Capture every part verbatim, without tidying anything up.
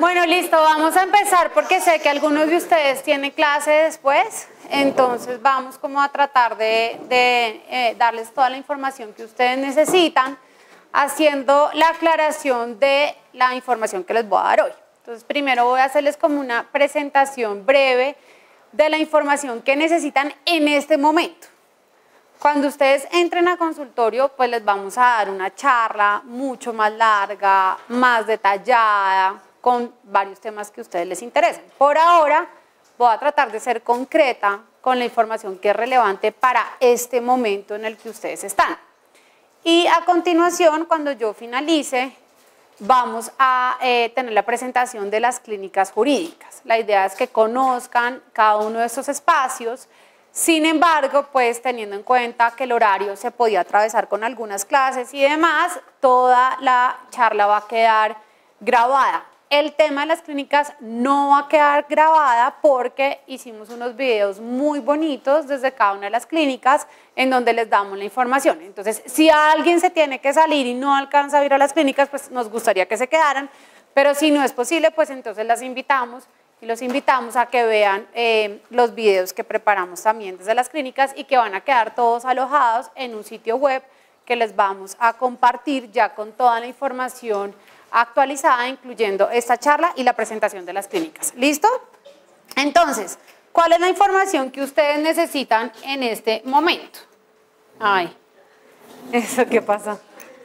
Bueno, listo, vamos a empezar porque sé que algunos de ustedes tienen clase después, entonces vamos como a tratar de, de eh, darles toda la información que ustedes necesitan, haciendo la aclaración de la información que les voy a dar hoy. Entonces, primero voy a hacerles como una presentación breve de la información que necesitan en este momento. Cuando ustedes entren a consultorio, pues les vamos a dar una charla mucho más larga, más detallada, con varios temas que a ustedes les interesen. Por ahora, voy a tratar de ser concreta con la información que es relevante para este momento en el que ustedes están. Y a continuación, cuando yo finalice, vamos a eh, tener la presentación de las clínicas jurídicas. La idea es que conozcan cada uno de estos espacios. Sin embargo, pues teniendo en cuenta que el horario se podía atravesar con algunas clases y demás, toda la charla va a quedar grabada. El tema de las clínicas no va a quedar grabada porque hicimos unos videos muy bonitos desde cada una de las clínicas en donde les damos la información. Entonces, si alguien se tiene que salir y no alcanza a ir a las clínicas, pues nos gustaría que se quedaran, pero si no es posible, pues entonces las invitamos y los invitamos a que vean eh, los videos que preparamos también desde las clínicas y que van a quedar todos alojados en un sitio web que les vamos a compartir ya con toda la información actualizada, incluyendo esta charla y la presentación de las clínicas. ¿Listo? Entonces, ¿cuál es la información que ustedes necesitan en este momento? Ay, ¿eso qué pasa?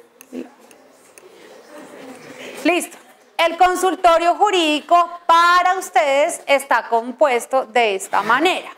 Listo. El consultorio jurídico para ustedes está compuesto de esta manera.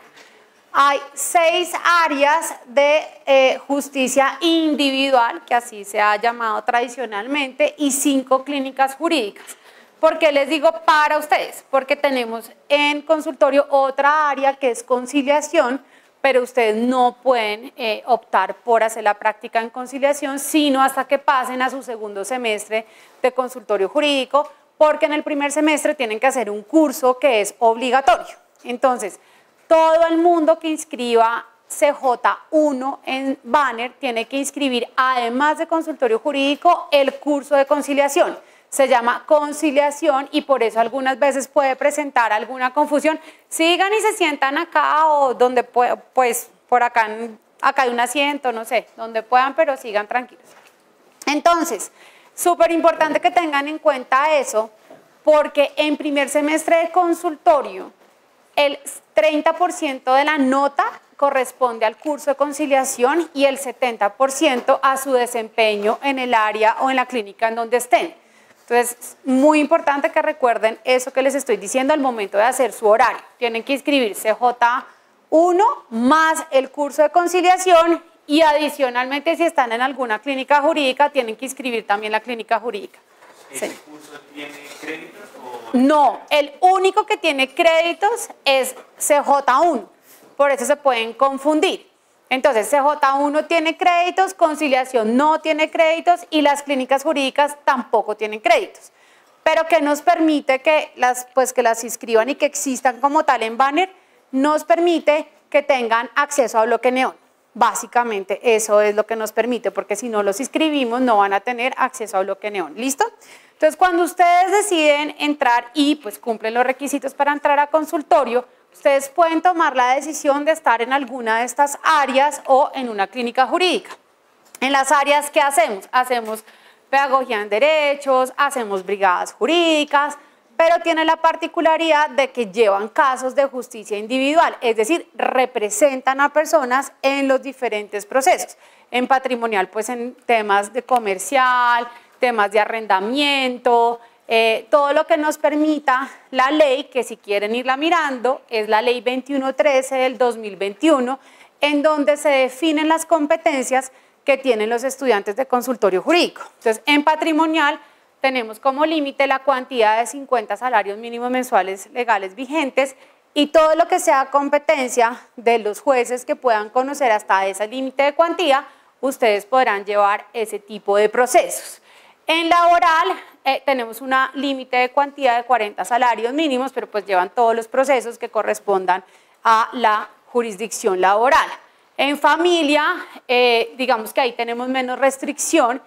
Hay seis áreas de eh, justicia individual, que así se ha llamado tradicionalmente, y cinco clínicas jurídicas. ¿Por qué les digo para ustedes? Porque tenemos en consultorio otra área que es conciliación, pero ustedes no pueden eh, optar por hacer la práctica en conciliación, sino hasta que pasen a su segundo semestre de consultorio jurídico, porque en el primer semestre tienen que hacer un curso que es obligatorio. Entonces, todo el mundo que inscriba C J uno en Banner tiene que inscribir, además de consultorio jurídico, el curso de conciliación. Se llama conciliación y por eso algunas veces puede presentar alguna confusión. Sigan y se sientan acá o donde puedan, pues por acá, acá hay un asiento, no sé, donde puedan, pero sigan tranquilos. Entonces, súper importante que tengan en cuenta eso, porque en primer semestre de consultorio, el treinta por ciento de la nota corresponde al curso de conciliación y el setenta por ciento a su desempeño en el área o en la clínica en donde estén. Entonces, muy importante que recuerden eso que les estoy diciendo al momento de hacer su horario. Tienen que inscribir C J uno más el curso de conciliación y adicionalmente si están en alguna clínica jurídica tienen que inscribir también la clínica jurídica. ¿Ese sí. curso tiene créditos? O... No, el único que tiene créditos es C J uno, por eso se pueden confundir. Entonces, C J uno tiene créditos, conciliación no tiene créditos y las clínicas jurídicas tampoco tienen créditos. Pero que nos permite que las, pues, que las inscriban y que existan como tal en Banner, nos permite que tengan acceso a bloque neón. Básicamente eso es lo que nos permite, porque si no los inscribimos no van a tener acceso a bloque neón. ¿Listo? Entonces, cuando ustedes deciden entrar y pues cumplen los requisitos para entrar a consultorio, ustedes pueden tomar la decisión de estar en alguna de estas áreas o en una clínica jurídica. En las áreas, ¿qué hacemos? Hacemos pedagogía en derechos, hacemos brigadas jurídicas, pero tiene la particularidad de que llevan casos de justicia individual, es decir, representan a personas en los diferentes procesos. En patrimonial, pues en temas de comercial, temas de arrendamiento, eh, todo lo que nos permita la ley, que si quieren irla mirando, es la ley veintiuno trece del dos mil veintiuno, en donde se definen las competencias que tienen los estudiantes de consultorio jurídico. Entonces, en patrimonial tenemos como límite la cantidad de cincuenta salarios mínimos mensuales legales vigentes y todo lo que sea competencia de los jueces que puedan conocer hasta ese límite de cuantía, ustedes podrán llevar ese tipo de procesos. En laboral eh, tenemos una límite de cuantía de cuarenta salarios mínimos, pero pues llevan todos los procesos que correspondan a la jurisdicción laboral. En familia, eh, digamos que ahí tenemos menos restricción,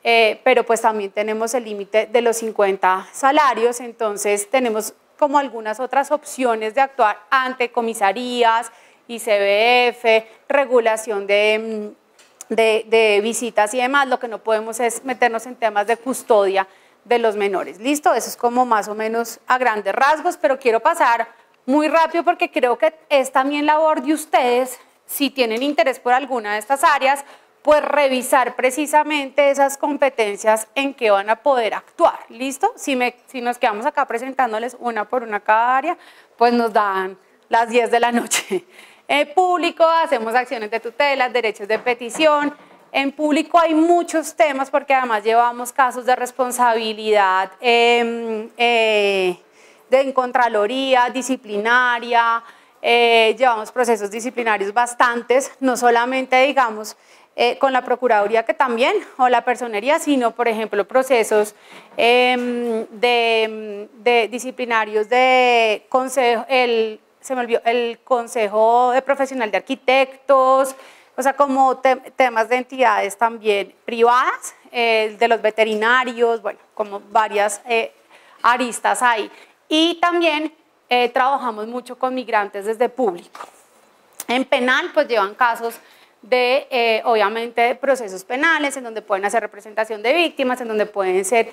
eh, pero pues también tenemos el límite de los cincuenta salarios, entonces tenemos como algunas otras opciones de actuar ante comisarías, I C B F, regulación de, de, de visitas y demás. Lo que no podemos es meternos en temas de custodia de los menores. ¿Listo? Eso es como más o menos a grandes rasgos, pero quiero pasar muy rápido porque creo que es también labor de ustedes, si tienen interés por alguna de estas áreas, pues revisar precisamente esas competencias en que van a poder actuar. ¿Listo? Si, me, si nos quedamos acá presentándoles una por una cada área, pues nos dan las diez de la noche. En público hacemos acciones de tutela, derechos de petición. En público hay muchos temas porque además llevamos casos de responsabilidad eh, eh, de Contraloría, disciplinaria, eh, llevamos procesos disciplinarios bastantes, no solamente digamos eh, con la Procuraduría que también, o la Personería, sino por ejemplo procesos eh, de, de disciplinarios de consejo, el, se me olvidó, el Consejo de Profesional de Arquitectos, o sea, como te, temas de entidades también privadas, eh, de los veterinarios, bueno, como varias eh, aristas ahí. Y también eh, trabajamos mucho con migrantes desde público. En penal, pues llevan casos de, eh, obviamente, procesos penales, en donde pueden hacer representación de víctimas, en donde pueden ser,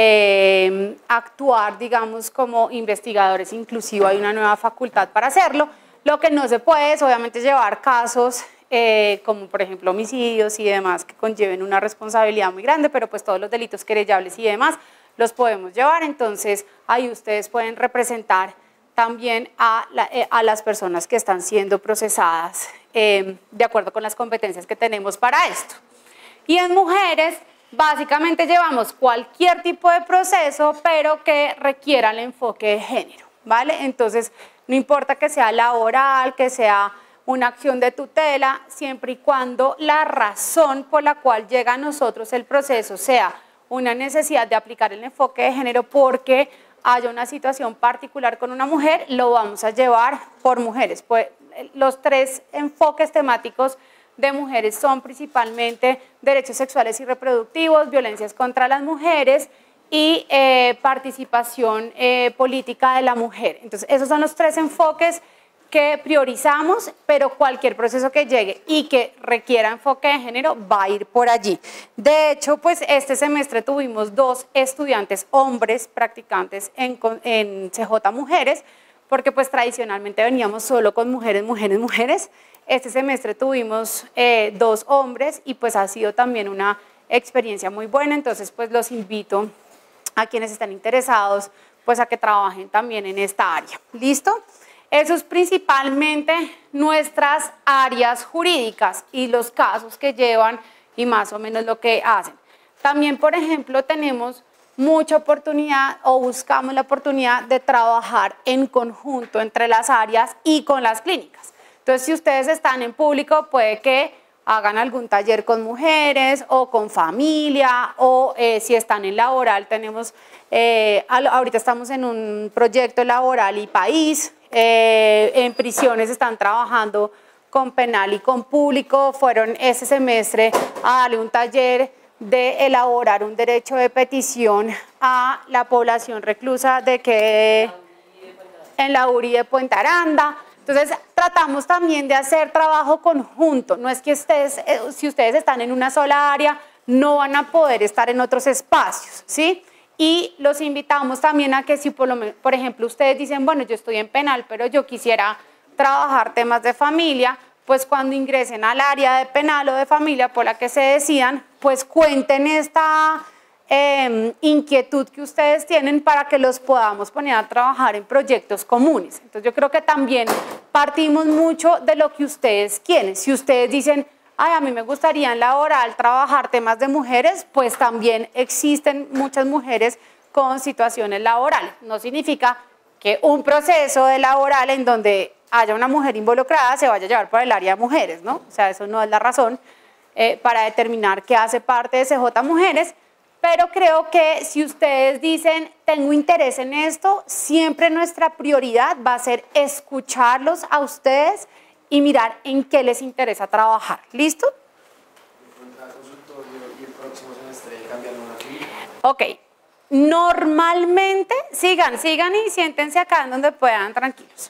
eh, actuar, digamos, como investigadores, inclusive hay una nueva facultad para hacerlo. Lo que no se puede es, obviamente, llevar casos Eh, como por ejemplo homicidios y demás que conlleven una responsabilidad muy grande, pero pues todos los delitos querellables y demás los podemos llevar, entonces ahí ustedes pueden representar también a, la, eh, a las personas que están siendo procesadas eh, de acuerdo con las competencias que tenemos para esto. Y en mujeres básicamente llevamos cualquier tipo de proceso, pero que requiera el enfoque de género, ¿vale? Entonces no importa que sea laboral, que sea una acción de tutela, siempre y cuando la razón por la cual llega a nosotros el proceso sea una necesidad de aplicar el enfoque de género porque haya una situación particular con una mujer, lo vamos a llevar por mujeres. Pues, los tres enfoques temáticos de mujeres son principalmente derechos sexuales y reproductivos, violencias contra las mujeres y eh, participación eh, política de la mujer. Entonces, esos son los tres enfoques que priorizamos, pero cualquier proceso que llegue y que requiera enfoque de género va a ir por allí. De hecho, pues este semestre tuvimos dos estudiantes hombres practicantes en, en C J Mujeres, porque pues tradicionalmente veníamos solo con mujeres, mujeres, mujeres. Este semestre tuvimos eh, dos hombres y pues ha sido también una experiencia muy buena, entonces pues los invito a quienes están interesados pues a que trabajen también en esta área. ¿Listo? Eso es principalmente nuestras áreas jurídicas y los casos que llevan y más o menos lo que hacen. También, por ejemplo, tenemos mucha oportunidad o buscamos la oportunidad de trabajar en conjunto entre las áreas y con las clínicas. Entonces, si ustedes están en público, puede que hagan algún taller con mujeres o con familia, o eh, si están en laboral, tenemos, eh, ahorita estamos en un proyecto laboral y país, eh, en prisiones están trabajando con penal y con público, fueron ese semestre a darle un taller de elaborar un derecho de petición a la población reclusa de que en la U R I de Puente Aranda. Entonces, tratamos también de hacer trabajo conjunto. No es que ustedes, eh, si ustedes están en una sola área, no van a poder estar en otros espacios, ¿sí? Y los invitamos también a que si, por, lo, por ejemplo, ustedes dicen, bueno, yo estoy en penal, pero yo quisiera trabajar temas de familia, pues cuando ingresen al área de penal o de familia por la que se decidan, pues cuenten esta Eh, inquietud que ustedes tienen para que los podamos poner a trabajar en proyectos comunes. Entonces yo creo que también partimos mucho de lo que ustedes quieren. Si ustedes dicen, ay, a mí me gustaría en laboral trabajar temas de mujeres, pues también existen muchas mujeres con situaciones laborales. No significa que un proceso de laboral en donde haya una mujer involucrada se vaya a llevar por el área de mujeres, ¿no? O sea, eso no es la razón eh, para determinar qué hace parte de C J Mujeres. Pero creo que si ustedes dicen, tengo interés en esto, siempre nuestra prioridad va a ser escucharlos a ustedes y mirar en qué les interesa trabajar. ¿Listo? El consultorio y el próximo semestre semestre cambiando una clínica? Ok, normalmente, sigan, sigan y siéntense acá en donde puedan, tranquilos.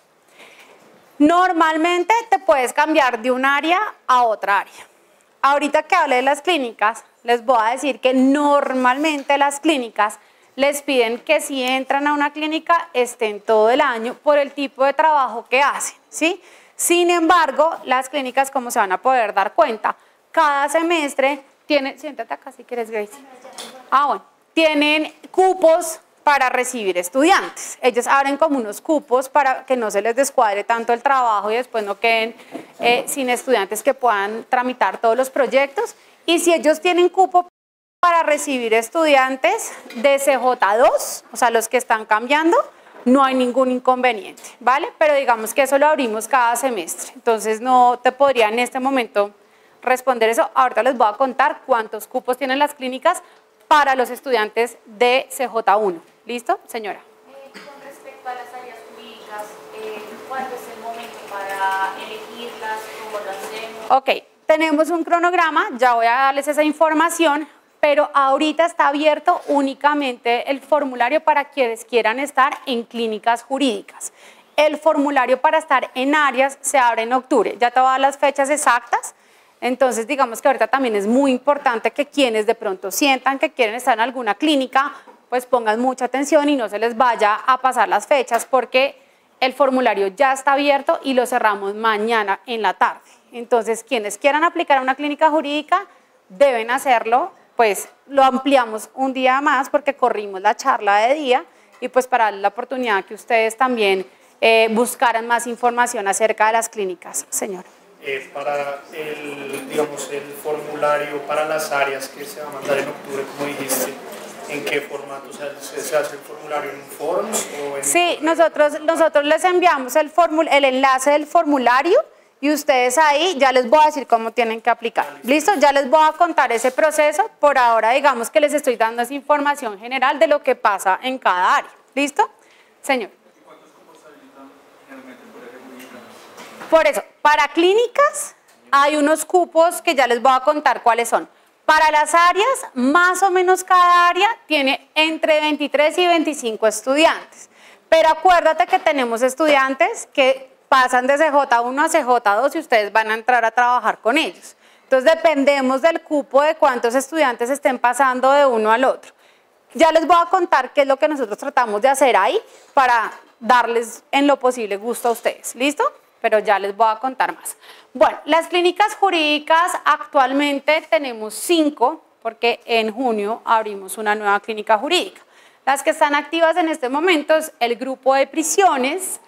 Normalmente te puedes cambiar de un área a otra área. Ahorita que hablé de las clínicas, les voy a decir que normalmente las clínicas les piden que si entran a una clínica estén todo el año por el tipo de trabajo que hacen, ¿sí? Sin embargo, las clínicas, como se van a poder dar cuenta, cada semestre tienen, siéntate acá si quieres, Grace. Ah, bueno, tienen cupos para recibir estudiantes. Ellos abren como unos cupos para que no se les descuadre tanto el trabajo y después no queden eh, sin estudiantes que puedan tramitar todos los proyectos. Y si ellos tienen cupo para recibir estudiantes de C J dos, o sea, los que están cambiando, no hay ningún inconveniente, ¿vale? Pero digamos que eso lo abrimos cada semestre, entonces no te podría en este momento responder eso. Ahorita les voy a contar cuántos cupos tienen las clínicas para los estudiantes de C J uno. ¿Listo, señora? Eh, con respecto a las áreas jurídicas, eh, ¿cuándo es el momento para elegirlas? ¿Cómo lo hacemos? Ok, tenemos un cronograma, ya voy a darles esa información, pero ahorita está abierto únicamente el formulario para quienes quieran estar en clínicas jurídicas. El formulario para estar en áreas se abre en octubre, ya te voy a dar las fechas exactas, entonces digamos que ahorita también es muy importante que quienes de pronto sientan que quieren estar en alguna clínica, pues pongan mucha atención y no se les vaya a pasar las fechas porque el formulario ya está abierto y lo cerramos mañana en la tarde. Entonces, quienes quieran aplicar a una clínica jurídica deben hacerlo, pues lo ampliamos un día más porque corrimos la charla de día y pues para darle la oportunidad que ustedes también eh, buscaran más información acerca de las clínicas. Señor. Eh, para el, digamos, el formulario para las áreas que se va a mandar en octubre, como dijiste, ¿en qué formato? O sea, ¿se, se hace el formulario en Forms o en...? Sí, nosotros, nosotros les enviamos el, formul, el enlace del formulario y ustedes ahí ya les voy a decir cómo tienen que aplicar. ¿Listo? Ya les voy a contar ese proceso. Por ahora, digamos que les estoy dando esa información general de lo que pasa en cada área. ¿Listo? Señor. ¿Cuántos cupos habilitan generalmente por área jurídica? Por eso, para clínicas hay unos cupos que ya les voy a contar cuáles son. Para las áreas, más o menos cada área tiene entre veintitrés y veinticinco estudiantes. Pero acuérdate que tenemos estudiantes que pasan de C J uno a C J dos y ustedes van a entrar a trabajar con ellos. Entonces dependemos del cupo de cuántos estudiantes estén pasando de uno al otro. Ya les voy a contar qué es lo que nosotros tratamos de hacer ahí para darles en lo posible gusto a ustedes. ¿Listo? Pero ya les voy a contar más. Bueno, las clínicas jurídicas actualmente tenemos cinco, porque en junio abrimos una nueva clínica jurídica. Las que están activas en este momento es el grupo de prisiones,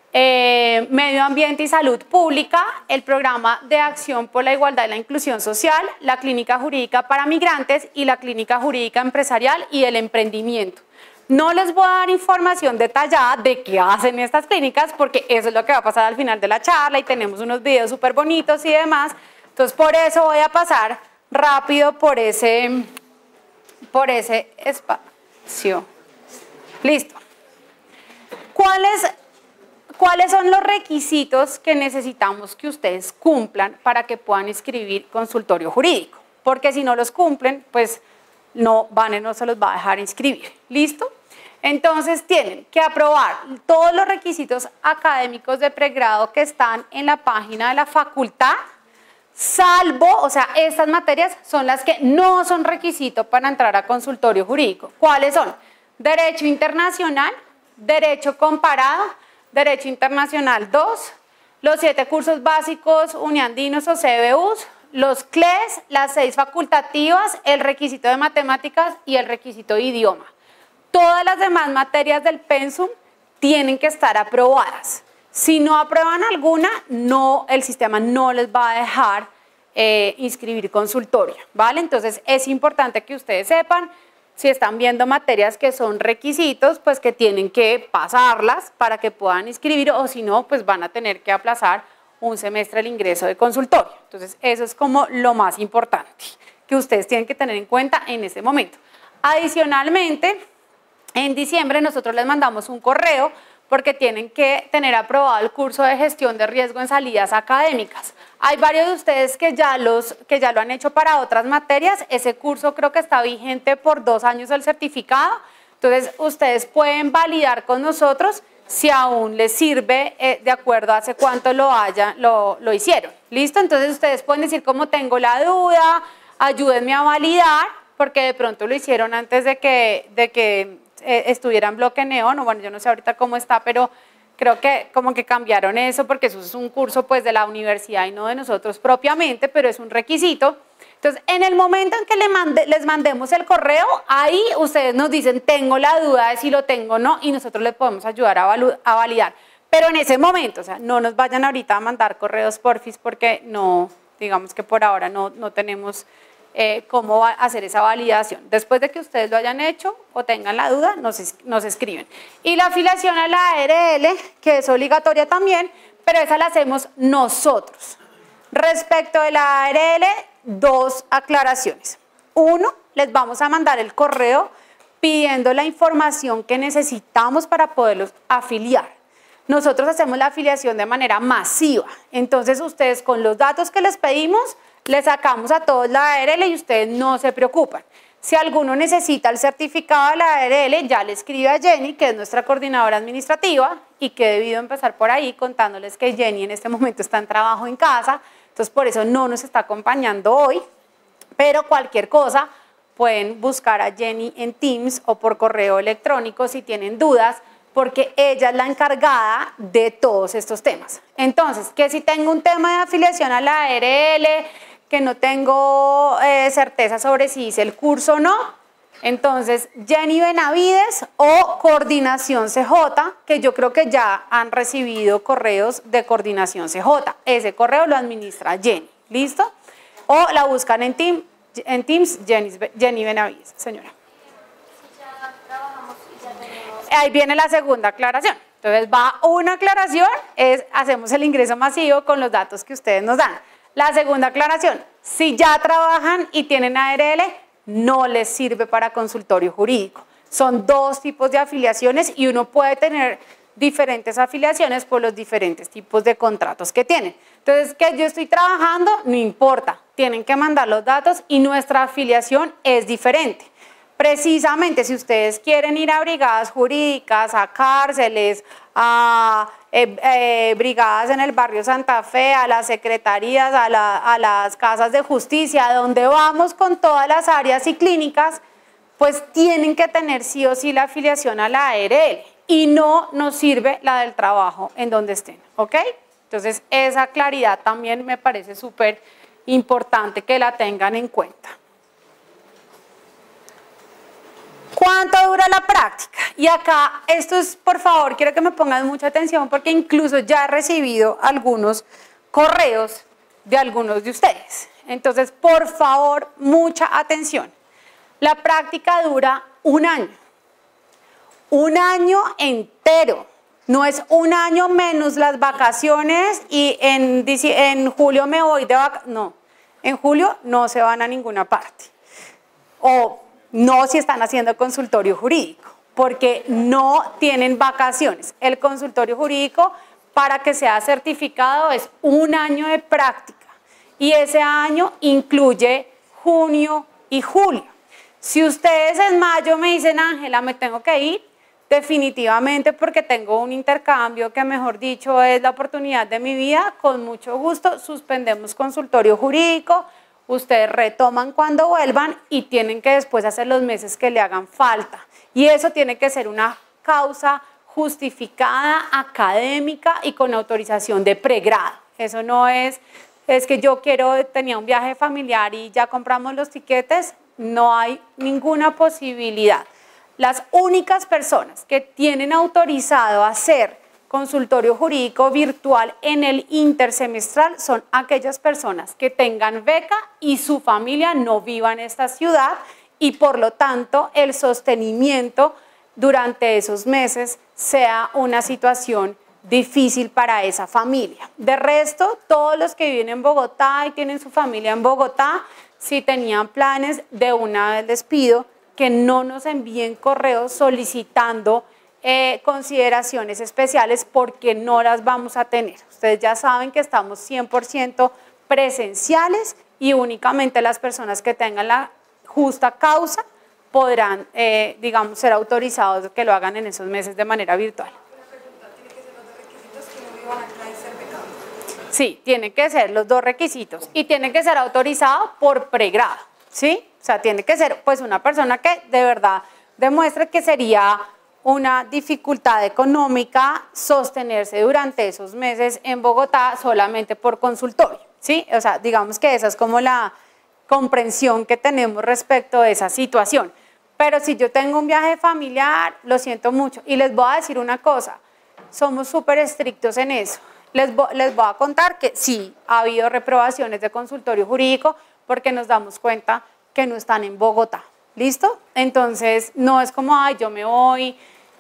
eh, medio ambiente y salud pública, el programa de acción por la igualdad y la inclusión social, la clínica jurídica para migrantes y la clínica jurídica empresarial y el emprendimiento. No les voy a dar información detallada de qué hacen estas clínicas porque eso es lo que va a pasar al final de la charla y tenemos unos videos súper bonitos y demás. Entonces, por eso voy a pasar rápido por ese, por ese espacio. Listo. ¿Cuáles, ¿Cuáles son los requisitos que necesitamos que ustedes cumplan para que puedan inscribir consultorio jurídico? Porque si no los cumplen, pues no, Vane no se los va a dejar inscribir. ¿Listo? Entonces tienen que aprobar todos los requisitos académicos de pregrado que están en la página de la facultad, salvo, o sea, estas materias son las que no son requisito para entrar a consultorio jurídico. ¿Cuáles son? Derecho internacional, Derecho comparado, Derecho internacional dos, los siete cursos básicos uniandinos o C B Us, los C L E S, las seis facultativas, el requisito de matemáticas y el requisito de idioma. Todas las demás materias del pensum tienen que estar aprobadas. Si no aprueban alguna, no, el sistema no les va a dejar eh, inscribir consultorio, ¿vale? Entonces es importante que ustedes sepan, si están viendo materias que son requisitos, pues que tienen que pasarlas para que puedan inscribir o si no, pues van a tener que aplazar un semestre el ingreso de consultorio. Entonces eso es como lo más importante que ustedes tienen que tener en cuenta en este momento. Adicionalmente, en diciembre nosotros les mandamos un correo porque tienen que tener aprobado el curso de gestión de riesgo en salidas académicas. Hay varios de ustedes que ya, los, que ya lo han hecho para otras materias. Ese curso creo que está vigente por dos años el certificado. Entonces, ustedes pueden validar con nosotros si aún les sirve eh, de acuerdo a hace cuánto lo, haya, lo, lo hicieron. ¿Listo? Entonces, ustedes pueden decir, como tengo la duda, ayúdenme a validar, porque de pronto lo hicieron antes de que, de que eh, estuviera en bloque neón, o bueno, yo no sé ahorita cómo está, pero creo que como que cambiaron eso, porque eso es un curso pues de la universidad y no de nosotros propiamente, pero es un requisito. Entonces, en el momento en que le mande, les mandemos el correo, ahí ustedes nos dicen, tengo la duda de si lo tengo o no, y nosotros les podemos ayudar a, valu a validar. Pero en ese momento, o sea, no nos vayan ahorita a mandar correos porfis, porque no, digamos que por ahora no, no tenemos eh, cómo hacer esa validación. Después de que ustedes lo hayan hecho o tengan la duda, nos, nos escriben. Y la afiliación a la A R L, que es obligatoria también, pero esa la hacemos nosotros. Respecto de la A R L, dos aclaraciones. Uno, les vamos a mandar el correo pidiendo la información que necesitamos para poderlos afiliar. Nosotros hacemos la afiliación de manera masiva, entonces ustedes con los datos que les pedimos, les sacamos a todos la A R L y ustedes no se preocupan. Si alguno necesita el certificado de la A R L, ya le escribe a Jenny, que es nuestra coordinadora administrativa, y que he debido empezar por ahí contándoles que Jenny en este momento está en trabajo en casa, entonces por eso no nos está acompañando hoy, pero cualquier cosa pueden buscar a Jenny en Teams o por correo electrónico si tienen dudas, porque ella es la encargada de todos estos temas. Entonces, que si tengo un tema de afiliación a la A R L, que no tengo eh, certeza sobre si hice el curso o no, entonces Jenny Benavides o Coordinación C J, que yo creo que ya han recibido correos de Coordinación C J. Ese correo lo administra Jenny, ¿listo? O la buscan en, team, en Teams, Jenny, Jenny Benavides, señora. Ya trabajamos y ya tenemos... Ahí viene la segunda aclaración. Entonces va una aclaración, es hacemos el ingreso masivo con los datos que ustedes nos dan. La segunda aclaración, si ya trabajan y tienen A R L, no les sirve para consultorio jurídico. Son dos tipos de afiliaciones y uno puede tener diferentes afiliaciones por los diferentes tipos de contratos que tienen. Entonces, que yo estoy trabajando, no importa, tienen que mandar los datos y nuestra afiliación es diferente. Precisamente si ustedes quieren ir a brigadas jurídicas, a cárceles, a eh, eh, brigadas en el barrio Santa Fe, a las secretarías, a, la, a las casas de justicia, donde vamos con todas las áreas y clínicas, pues tienen que tener sí o sí la afiliación a la A R L y no nos sirve la del trabajo en donde estén, ¿ok? Entonces esa claridad también me parece súper importante que la tengan en cuenta. ¿Cuánto dura la práctica? Y acá, esto es, por favor, quiero que me pongan mucha atención porque incluso ya he recibido algunos correos de algunos de ustedes. Entonces, por favor, mucha atención. La práctica dura un año. Un año entero. No es un año menos las vacaciones y en, en julio me voy de vacaciones. No, en julio no se van a ninguna parte. O no si están haciendo consultorio jurídico, porque no tienen vacaciones. El consultorio jurídico, para que sea certificado, es un año de práctica y ese año incluye junio y julio. Si ustedes en mayo me dicen, Ángela, me tengo que ir, definitivamente porque tengo un intercambio que, mejor dicho, es la oportunidad de mi vida, con mucho gusto suspendemos consultorio jurídico. Ustedes retoman cuando vuelvan y tienen que después hacer los meses que le hagan falta. Y eso tiene que ser una causa justificada, académica y con autorización de pregrado. Eso no es, es que yo quiero, tenía un viaje familiar y ya compramos los tiquetes. No hay ninguna posibilidad. Las únicas personas que tienen autorizado hacer consultorio jurídico virtual en el intersemestral son aquellas personas que tengan beca y su familia no viva en esta ciudad y por lo tanto el sostenimiento durante esos meses sea una situación difícil para esa familia. De resto, todos los que viven en Bogotá y tienen su familia en Bogotá, si tenían planes, de una vez les pido que no nos envíen correos solicitando eh, consideraciones especiales porque no las vamos a tener. Ustedes ya saben que estamos cien por ciento presenciales y únicamente las personas que tengan la justa causa podrán, eh, digamos, ser autorizados que lo hagan en esos meses de manera virtual. Sí, tienen que ser los dos requisitos y tiene que ser autorizado por pregrado, ¿sí? O sea, tiene que ser pues una persona que de verdad demuestre que sería una dificultad económica sostenerse durante esos meses en Bogotá solamente por consultorio, ¿sí? O sea, digamos que esa es como la comprensión que tenemos respecto a esa situación. Pero si yo tengo un viaje familiar, lo siento mucho. Y les voy a decir una cosa, somos súper estrictos en eso. Les voy, les voy a contar que sí, ha habido reprobaciones de consultorio jurídico porque nos damos cuenta que no están en Bogotá. ¿Listo? Entonces, no es como, ay, yo me voy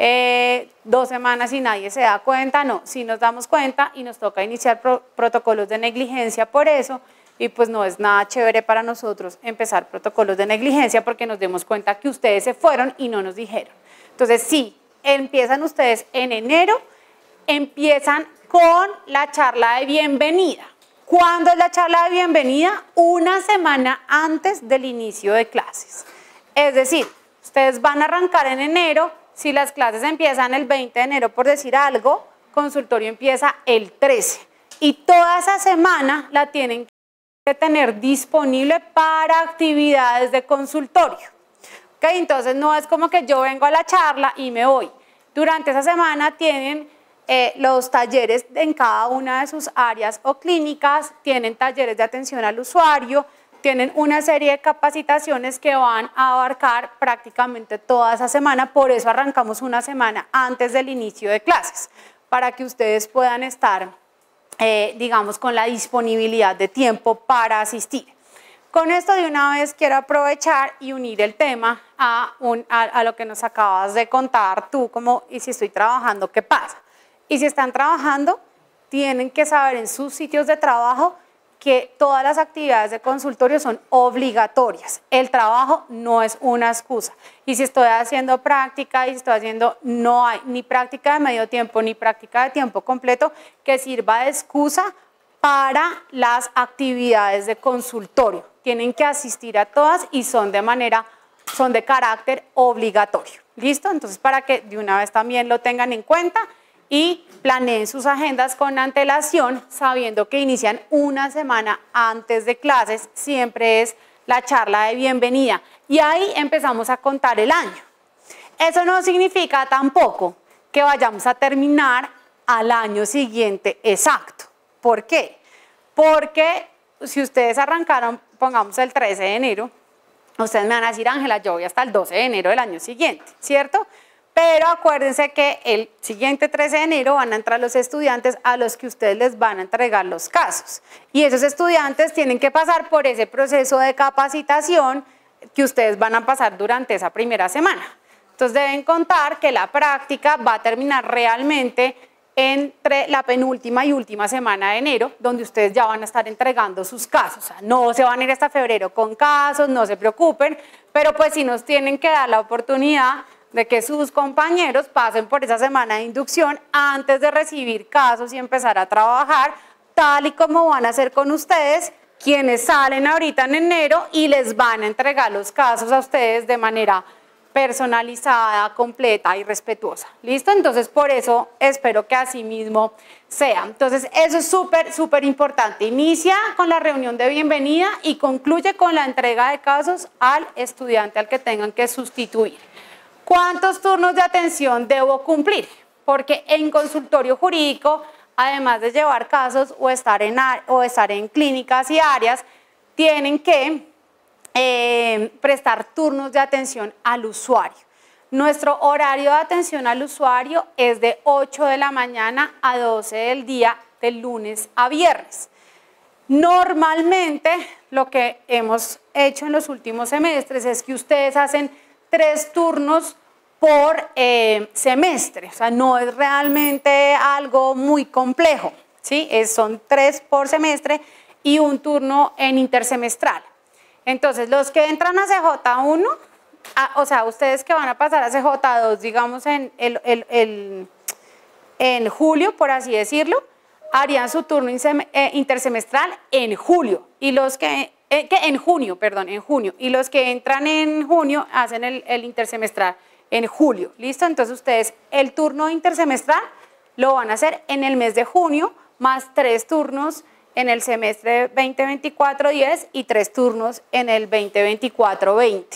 eh, dos semanas y nadie se da cuenta. No, sí nos damos cuenta y nos toca iniciar pro, protocolos de negligencia por eso y pues no es nada chévere para nosotros empezar protocolos de negligencia porque nos demos cuenta que ustedes se fueron y no nos dijeron. Entonces, sí, empiezan ustedes en enero, empiezan con la charla de bienvenida. ¿Cuándo es la charla de bienvenida? Una semana antes del inicio de clases. Es decir, ustedes van a arrancar en enero, si las clases empiezan el veinte de enero, por decir algo, consultorio empieza el trece. Y toda esa semana la tienen que tener disponible para actividades de consultorio. ¿Okay? Entonces no es como que yo vengo a la charla y me voy. Durante esa semana tienen Eh, los talleres en cada una de sus áreas o clínicas, tienen talleres de atención al usuario, tienen una serie de capacitaciones que van a abarcar prácticamente toda esa semana, por eso arrancamos una semana antes del inicio de clases, para que ustedes puedan estar, eh, digamos, con la disponibilidad de tiempo para asistir. Con esto de una vez quiero aprovechar y unir el tema a, un, a, a lo que nos acabas de contar tú, como, y si estoy trabajando, ¿qué pasa? Y si están trabajando, tienen que saber en sus sitios de trabajo que todas las actividades de consultorio son obligatorias. El trabajo no es una excusa. Y si estoy haciendo práctica y si estoy haciendo, no hay ni práctica de medio tiempo ni práctica de tiempo completo que sirva de excusa para las actividades de consultorio. Tienen que asistir a todas y son de manera, son de carácter obligatorio. ¿Listo? Entonces, para que de una vez también lo tengan en cuenta y planeen sus agendas con antelación, sabiendo que inician una semana antes de clases, siempre es la charla de bienvenida. Y ahí empezamos a contar el año. Eso no significa tampoco que vayamos a terminar al año siguiente exacto. ¿Por qué? Porque si ustedes arrancaron, pongamos el trece de enero, ustedes me van a decir, Ángela, yo voy hasta el doce de enero del año siguiente, ¿cierto? Pero acuérdense que el siguiente trece de enero van a entrar los estudiantes a los que ustedes les van a entregar los casos. Y esos estudiantes tienen que pasar por ese proceso de capacitación que ustedes van a pasar durante esa primera semana. Entonces deben contar que la práctica va a terminar realmente entre la penúltima y última semana de enero, donde ustedes ya van a estar entregando sus casos. O sea, no se van a ir hasta febrero con casos, no se preocupen, pero pues sí nos tienen que dar la oportunidad de que sus compañeros pasen por esa semana de inducción antes de recibir casos y empezar a trabajar, tal y como van a hacer con ustedes, quienes salen ahorita en enero y les van a entregar los casos a ustedes de manera personalizada, completa y respetuosa. ¿Listo? Entonces, por eso espero que así mismo sea. Entonces, eso es súper, súper importante. Inicia con la reunión de bienvenida y concluye con la entrega de casos al estudiante al que tengan que sustituir. ¿Cuántos turnos de atención debo cumplir? Porque en consultorio jurídico, además de llevar casos o estar en, o estar en clínicas y áreas, tienen que eh, prestar turnos de atención al usuario. Nuestro horario de atención al usuario es de ocho de la mañana a doce del día, de lunes a viernes. Normalmente, lo que hemos hecho en los últimos semestres es que ustedes hacen tres turnos por eh, semestre, o sea, no es realmente algo muy complejo, ¿sí? Es, son tres por semestre y un turno en intersemestral. Entonces, los que entran a C J uno ah, o sea, ustedes que van a pasar a C J dos, digamos, en, el, el, el, en julio, por así decirlo, harían su turno intersemestral en julio, y los que, eh, que en junio, perdón, en junio, y los que entran en junio hacen el, el intersemestral en julio, ¿listo? Entonces ustedes el turno intersemestral lo van a hacer en el mes de junio, más tres turnos en el semestre veinte veinticuatro diez y tres turnos en el veinte veinticuatro veinte.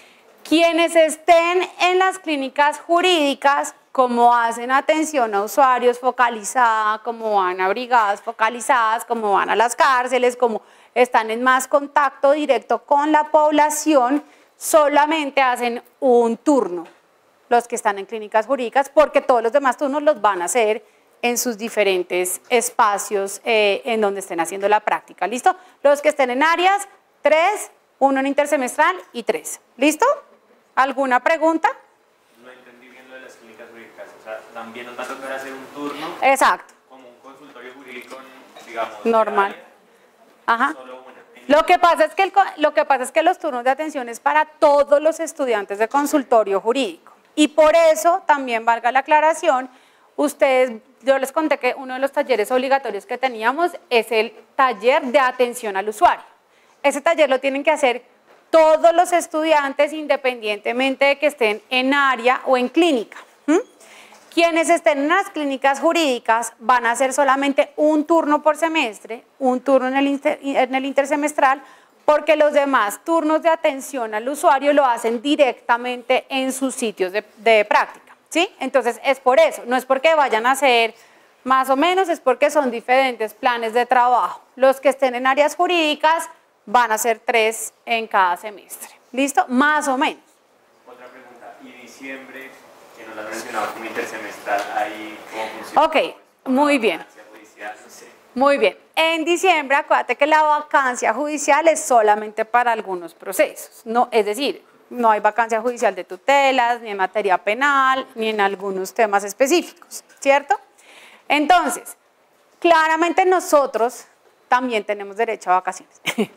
Quienes estén en las clínicas jurídicas, como hacen atención a usuarios focalizada, como van a brigadas focalizadas, como van a las cárceles, como están en más contacto directo con la población, solamente hacen un turno los que están en clínicas jurídicas, porque todos los demás turnos los van a hacer en sus diferentes espacios eh, en donde estén haciendo la práctica, ¿listo? Los que estén en áreas, tres, uno en intersemestral y tres, ¿listo? ¿Alguna pregunta? No entendí bien lo de las clínicas jurídicas, o sea, también nos va a tocar hacer un turno. Exacto. Como un consultorio jurídico, digamos. Normal. Área, Ajá. solo una. Lo que pasa es que el, lo que pasa es que los turnos de atención es para todos los estudiantes de consultorio jurídico. Y por eso, también valga la aclaración, ustedes, yo les conté que uno de los talleres obligatorios que teníamos es el taller de atención al usuario. Ese taller lo tienen que hacer todos los estudiantes, independientemente de que estén en área o en clínica. ¿Mm? Quienes estén en las clínicas jurídicas van a hacer solamente un turno por semestre, un turno en el, inter, en el intersemestral, porque los demás turnos de atención al usuario lo hacen directamente en sus sitios de, de práctica, ¿sí? Entonces es por eso, no es porque vayan a hacer más o menos, es porque son diferentes planes de trabajo. Los que estén en áreas jurídicas van a ser tres en cada semestre, ¿listo? Más o menos. Otra pregunta, ¿y diciembre, que nos lo has mencionado como intersemestral, ahí cómo funciona? Ok, muy bien. Judicial, no sé. Muy bien. En diciembre, acuérdate que la vacancia judicial es solamente para algunos procesos. No, es decir, no hay vacancia judicial de tutelas, ni en materia penal, ni en algunos temas específicos, ¿cierto? Entonces, claramente nosotros también tenemos derecho a vacaciones.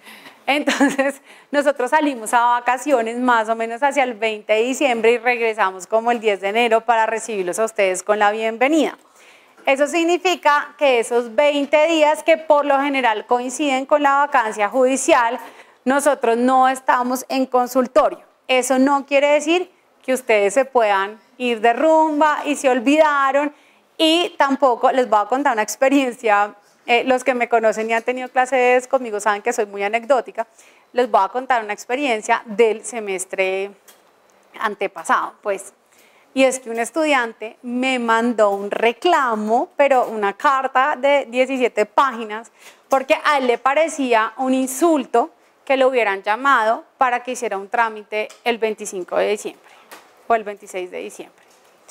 Entonces, nosotros salimos a vacaciones más o menos hacia el veinte de diciembre y regresamos como el diez de enero para recibirlos a ustedes con la bienvenida. Eso significa que esos veinte días que por lo general coinciden con la vacancia judicial, nosotros no estamos en consultorio. Eso no quiere decir que ustedes se puedan ir de rumba y se olvidaron, y tampoco les voy a contar una experiencia, eh, los que me conocen y han tenido clases conmigo saben que soy muy anecdótica, les voy a contar una experiencia del semestre antepasado, pues. Y es que un estudiante me mandó un reclamo, pero una carta de diecisiete páginas, porque a él le parecía un insulto que lo hubieran llamado para que hiciera un trámite el veinticinco de diciembre o el veintiséis de diciembre.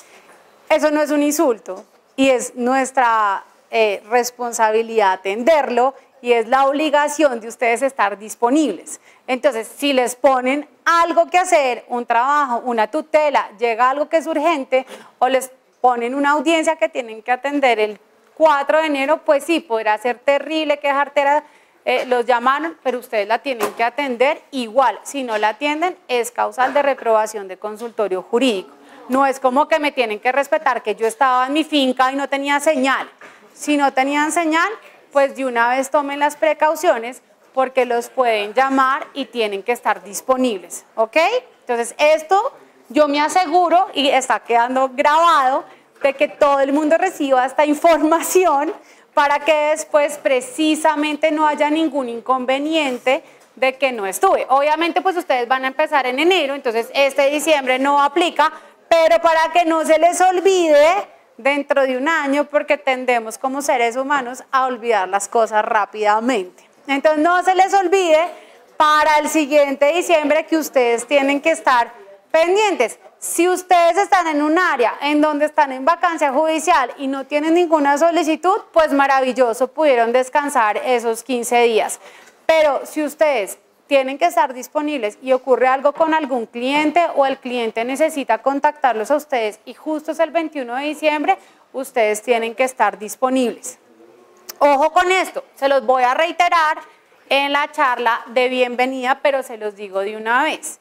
Eso no es un insulto y es nuestra eh, responsabilidad atenderlo, y es la obligación de ustedes estar disponibles. Entonces, si les ponen algo que hacer, un trabajo, una tutela, llega algo que es urgente, o les ponen una audiencia que tienen que atender el cuatro de enero, pues sí, podrá ser terrible, que jartera, eh, los llamaron, pero ustedes la tienen que atender igual. Si no la atienden, es causal de reprobación de consultorio jurídico. No es como que me tienen que respetar que yo estaba en mi finca y no tenía señal. Si no tenían señal, pues de una vez tomen las precauciones, porque los pueden llamar y tienen que estar disponibles, ¿ok? Entonces esto yo me aseguro, y está quedando grabado, de que todo el mundo reciba esta información para que después precisamente no haya ningún inconveniente de que no estuve. Obviamente pues ustedes van a empezar en enero, entonces este diciembre no aplica, pero para que no se les olvide dentro de un año, porque tendemos como seres humanos a olvidar las cosas rápidamente. Entonces no se les olvide para el siguiente diciembre que ustedes tienen que estar pendientes. Si ustedes están en un área en donde están en vacancia judicial y no tienen ninguna solicitud, pues maravilloso, pudieron descansar esos quince días. Pero si ustedes tienen que estar disponibles y ocurre algo con algún cliente, o el cliente necesita contactarlos a ustedes y justo es el veintiuno de diciembre, ustedes tienen que estar disponibles. Ojo con esto, se los voy a reiterar en la charla de bienvenida, pero se los digo de una vez.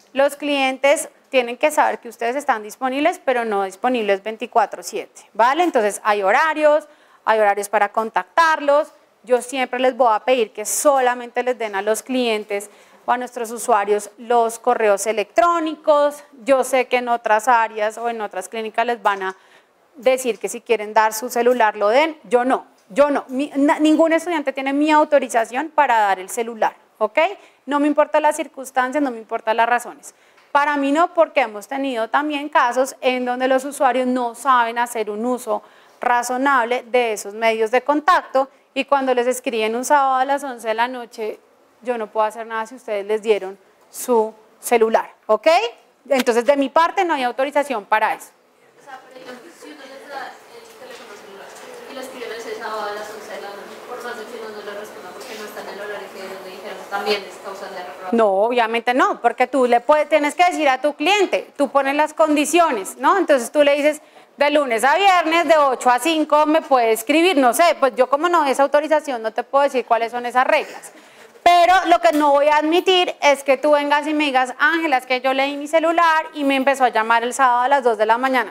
los clientes tienen que saber que ustedes están disponibles, pero no disponibles veinticuatro siete, ¿vale? Entonces hay horarios, hay horarios para contactarlos. Yo siempre les voy a pedir que solamente les den a los clientes o a nuestros usuarios los correos electrónicos. Yo sé que en otras áreas o en otras clínicas les van a decir que si quieren dar su celular lo den. Yo no, yo no. Mi, na, ningún estudiante tiene mi autorización para dar el celular, ¿ok? No me importan las circunstancias, no me importan las razones. Para mí no, porque hemos tenido también casos en donde los usuarios no saben hacer un uso razonable de esos medios de contacto y cuando les escriben un sábado a las once de la noche, yo no puedo hacer nada si ustedes les dieron su celular, ¿ok? Entonces, de mi parte no hay autorización para eso. O sea, por ejemplo, si uno les da el teléfono celular y lo escriben ese sábado a las once de la noche, por más de que uno no le responda porque no está en el horario que le dijeron, también es causa de reprobación. No, obviamente no, porque tú le puedes, tienes que decir a tu cliente, tú pones las condiciones, ¿no? Entonces tú le dices, de lunes a viernes, de ocho a cinco me puede escribir, no sé, pues yo como no es autorización no te puedo decir cuáles son esas reglas. Pero lo que no voy a admitir es que tú vengas y me digas, Ángela, es que yo leí mi celular y me empezó a llamar el sábado a las dos de la mañana.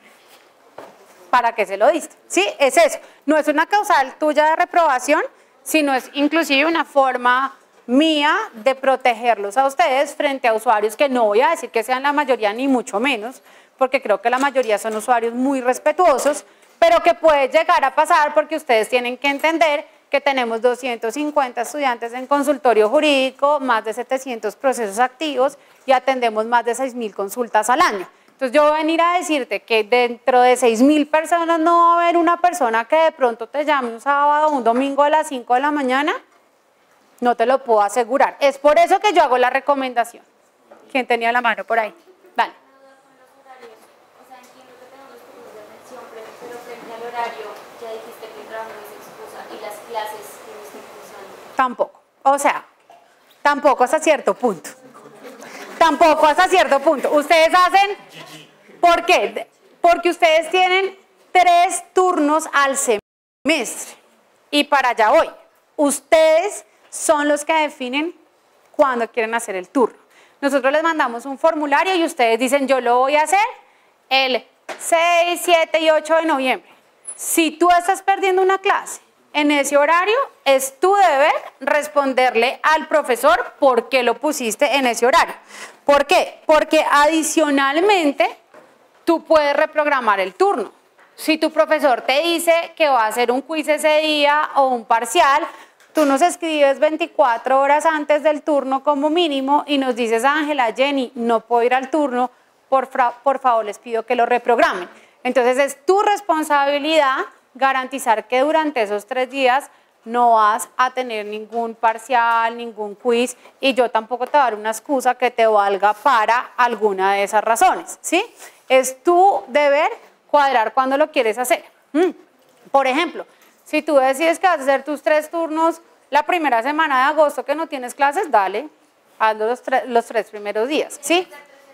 ¿Para qué se lo diste? Sí, es eso. No es una causal tuya de reprobación, sino es inclusive una forma mía de protegerlos a ustedes frente a usuarios que no voy a decir que sean la mayoría ni mucho menos, porque creo que la mayoría son usuarios muy respetuosos, pero que puede llegar a pasar porque ustedes tienen que entender que tenemos doscientos cincuenta estudiantes en consultorio jurídico, más de setecientos procesos activos y atendemos más de seis mil consultas al año. Entonces yo voy a venir a decirte que dentro de seis mil personas no va a haber una persona que de pronto te llame un sábado o un domingo a las cinco de la mañana, no te lo puedo asegurar. Es por eso que yo hago la recomendación. ¿Quién tenía la mano por ahí? Dale. O sea, entiendo que tenemos turnos de atención, pero frente al horario, ya dijiste que el trabajo no es excusa y las clases que no están cursando. Tampoco. O sea, tampoco hasta cierto punto. Tampoco hasta cierto punto. Ustedes hacen, ¿por qué? Porque ustedes tienen tres turnos al semestre. Y para allá voy. Ustedes son los que definen cuándo quieren hacer el turno. Nosotros les mandamos un formulario y ustedes dicen, yo lo voy a hacer el seis, siete y ocho de noviembre. Si tú estás perdiendo una clase en ese horario, es tu deber responderle al profesor por qué lo pusiste en ese horario. ¿Por qué? Porque adicionalmente tú puedes reprogramar el turno. Si tu profesor te dice que va a hacer un quiz ese día o un parcial, tú nos escribes veinticuatro horas antes del turno como mínimo y nos dices, Ángela, Jenny, no puedo ir al turno, por, por favor les pido que lo reprogramen. Entonces es tu responsabilidad garantizar que durante esos tres días no vas a tener ningún parcial, ningún quiz y yo tampoco te voy a dar una excusa que te valga para alguna de esas razones, ¿sí? Es tu deber cuadrar cuando lo quieres hacer. Mm. Por ejemplo, si tú decides que vas a hacer tus tres turnos la primera semana de agosto que no tienes clases, dale, hazlo los, los tres primeros días, ¿sí?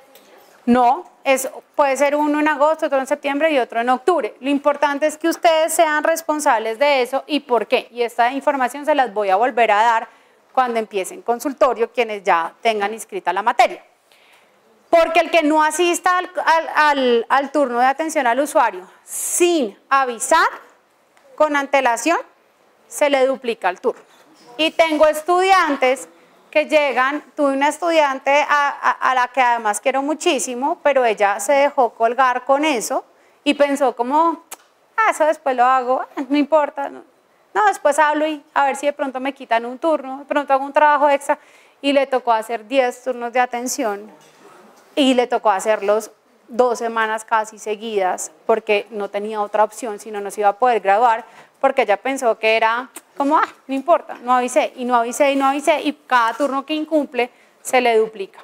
No, es, puede ser uno en agosto, otro en septiembre y otro en octubre. Lo importante es que ustedes sean responsables de eso y por qué. Y esta información se las voy a volver a dar cuando empiecen consultorio, quienes ya tengan inscrita la materia. Porque el que no asista al, al, al, al turno de atención al usuario sin avisar con antelación, se le duplica el turno. Y tengo estudiantes que llegan, tuve una estudiante a, a, a la que además quiero muchísimo, pero ella se dejó colgar con eso y pensó como, ah, eso después lo hago, no importa, no, no, después hablo y a ver si de pronto me quitan un turno, de pronto hago un trabajo extra y le tocó hacer diez turnos de atención y le tocó hacerlos dos semanas casi seguidas porque no tenía otra opción, si no, no se iba a poder graduar, porque ella pensó que era como, ah, no importa, no avisé, y no avisé, y no avisé, y cada turno que incumple se le duplica.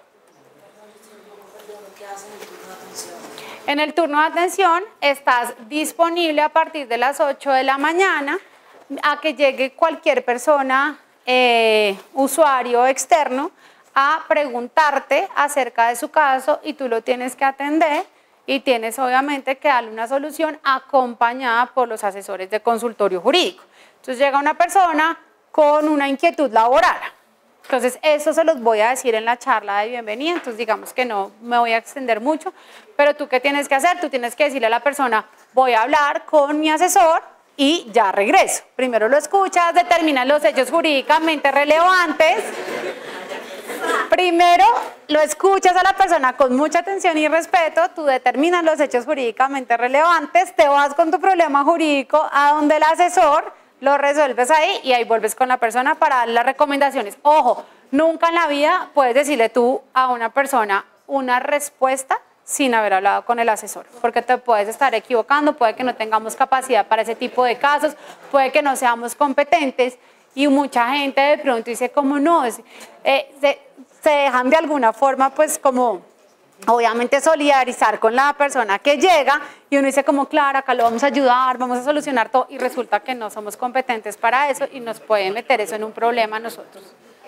En el turno de atención estás disponible a partir de las ocho de la mañana a que llegue cualquier persona, eh, usuario externo, a preguntarte acerca de su caso y tú lo tienes que atender y tienes obviamente que darle una solución acompañada por los asesores de consultorio jurídico. Entonces llega una persona con una inquietud laboral, Entonces, eso se los voy a decir en la charla de bienvenida, entonces digamos que no me voy a extender mucho, pero tú qué tienes que hacer, tú tienes que decirle a la persona, voy a hablar con mi asesor y ya regreso. Primero lo escuchas, determinas los hechos jurídicamente relevantes. Primero lo escuchas a la persona con mucha atención y respeto, tú determinas los hechos jurídicamente relevantes, te vas con tu problema jurídico a donde el asesor, lo resuelves ahí y ahí vuelves con la persona para dar las recomendaciones. Ojo, nunca en la vida puedes decirle tú a una persona una respuesta sin haber hablado con el asesor, porque te puedes estar equivocando, puede que no tengamos capacidad para ese tipo de casos, puede que no seamos competentes y mucha gente de pronto dice como no, es, eh, se, se dejan de alguna forma pues como obviamente solidarizar con la persona que llega y uno dice como claro, acá lo vamos a ayudar, vamos a solucionar todo y resulta que no somos competentes para eso y nos puede meter eso en un problema a nosotros.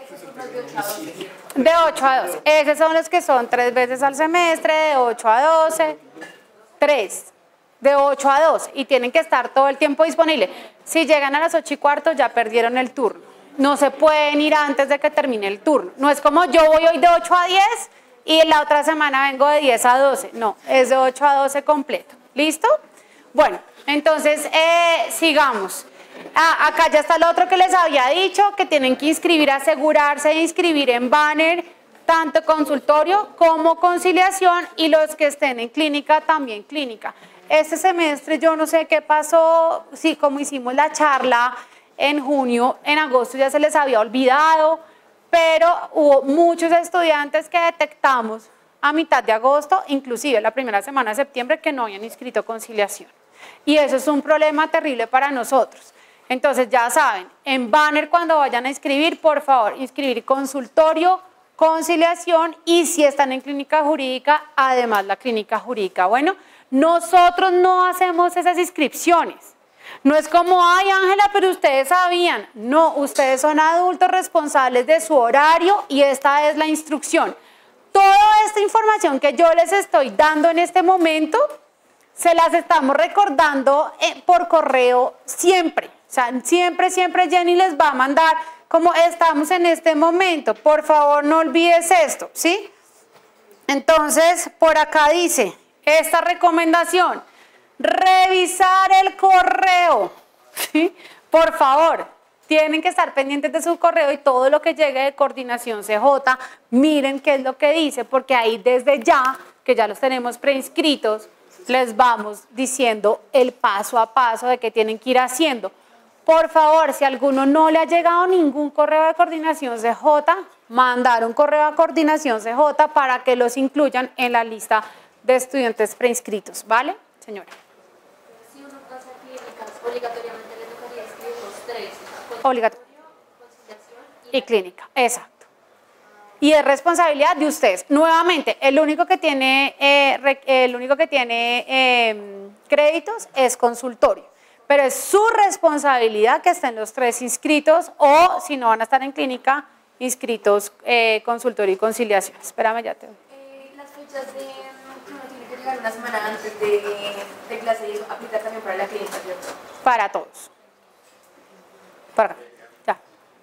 De ocho a doce, esos son los que son tres veces al semestre, de ocho a doce, tres, de ocho a doce y tienen que estar todo el tiempo disponibles. Si llegan a las ocho y cuarto ya perdieron el turno, no se pueden ir antes de que termine el turno, no es como yo voy hoy de ocho a diez y la otra semana vengo de diez a doce, no, es de ocho a doce completo, ¿listo? Bueno, entonces eh, sigamos. Ah, acá ya está lo otro que les había dicho, que tienen que inscribir, asegurarse de inscribir en banner, tanto consultorio como conciliación y los que estén en clínica, también clínica. Este semestre yo no sé qué pasó, sí, como hicimos la charla en junio, en agosto ya se les había olvidado, pero hubo muchos estudiantes que detectamos a mitad de agosto, inclusive la primera semana de septiembre, que no habían inscrito conciliación. Y eso es un problema terrible para nosotros. Entonces ya saben, en banner cuando vayan a inscribir, por favor, inscribir consultorio, conciliación y si están en clínica jurídica, además la clínica jurídica. Bueno, nosotros no hacemos esas inscripciones. No es como, ay Ángela, pero ustedes sabían. No, ustedes son adultos responsables de su horario y esta es la instrucción. Toda esta información que yo les estoy dando en este momento, se las estamos recordando por correo siempre. O sea, siempre, siempre Jenny les va a mandar como estamos en este momento. Por favor, no olvides esto, ¿sí? Entonces, por acá dice, esta recomendación, revisar el correo, ¿sí? Por favor, tienen que estar pendientes de su correo y todo lo que llegue de coordinación C J, miren qué es lo que dice, porque ahí desde ya, que ya los tenemos preinscritos, les vamos diciendo el paso a paso de qué tienen que ir haciendo. Por favor, si a alguno no le ha llegado ningún correo de coordinación C J, mandar un correo a coordinación C J para que los incluyan en la lista de estudiantes preinscritos, ¿vale, señora? Si uno pasa clínicas, obligatoriamente le tocaría escribir los tres. Obligatorio. Conciliación Y clínica, exacto. Y es responsabilidad de ustedes. Nuevamente, el único que tiene, eh, el único que tiene eh, créditos es consultorio. Pero es su responsabilidad que estén los tres inscritos o, si no van a estar en clínica, inscritos eh, consultorio y conciliación. Espérame, ya te doy. Eh, las fechas de que uno tiene que llegar una semana antes de, de clase y eso aplica también para la clínica, ¿cierto? Para todos. Para, ya.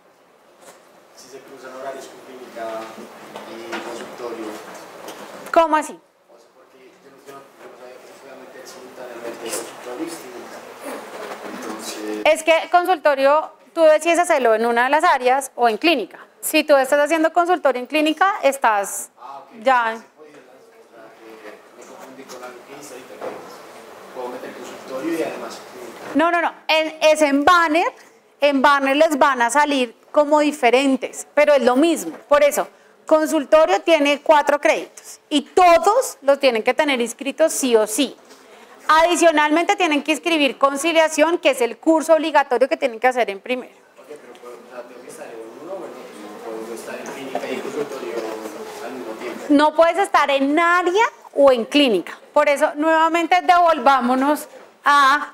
Si se cruzan horarios con clínica y consultorio. ¿Cómo así? O sea, porque yo no, yo no, yo no sabía que se pueda meter simultáneamente consultorio y clínica. Entonces... Es que consultorio, tú decides hacerlo en una de las áreas o en clínica. Si tú estás haciendo consultorio en clínica, estás ah, okay. ya... Se puede, o sea, que me confundí con algo que hice ahorita, que puedo meter consultorio y además clínica. No, no, no, en, es en banner, en banner les van a salir como diferentes, pero es lo mismo. Por eso, consultorio tiene cuatro créditos y todos los tienen que tener inscritos sí o sí. Adicionalmente tienen que inscribir conciliación, que es el curso obligatorio que tienen que hacer en primero. Ok, pero puedo, o sea, tengo que estar en uno o en otro, puedo estar en clínica y consultorio al mismo tiempo. No puedes estar en área o en clínica. Por eso, nuevamente devolvámonos a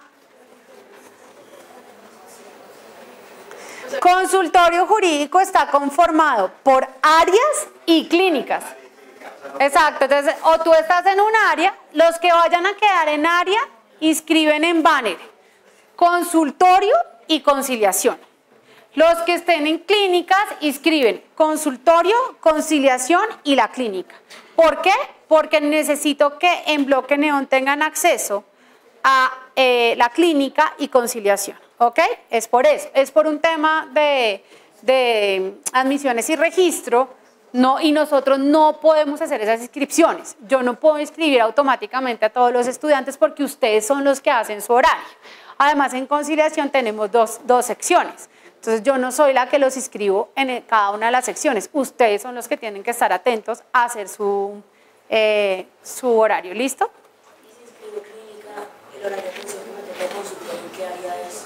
consultorio jurídico. Está conformado por áreas y clínicas. Exacto, entonces o tú estás en un área, los que vayan a quedar en área inscriben en banner consultorio y conciliación. Los que estén en clínicas inscriben consultorio, conciliación y la clínica. ¿Por qué? Porque necesito que en Bloque Neón tengan acceso a eh, la clínica y conciliación, ¿ok? Es por eso, es por un tema de, de admisiones y registro, no, y nosotros no podemos hacer esas inscripciones. Yo no puedo inscribir automáticamente a todos los estudiantes porque ustedes son los que hacen su horario. Además, en conciliación tenemos dos, dos secciones. Entonces, yo no soy la que los inscribo en cada una de las secciones. Ustedes son los que tienen que estar atentos a hacer su, eh, su horario. ¿Listo? ¿Y si inscribe clínica, el horario de atención que me toca de consultorio, qué área es?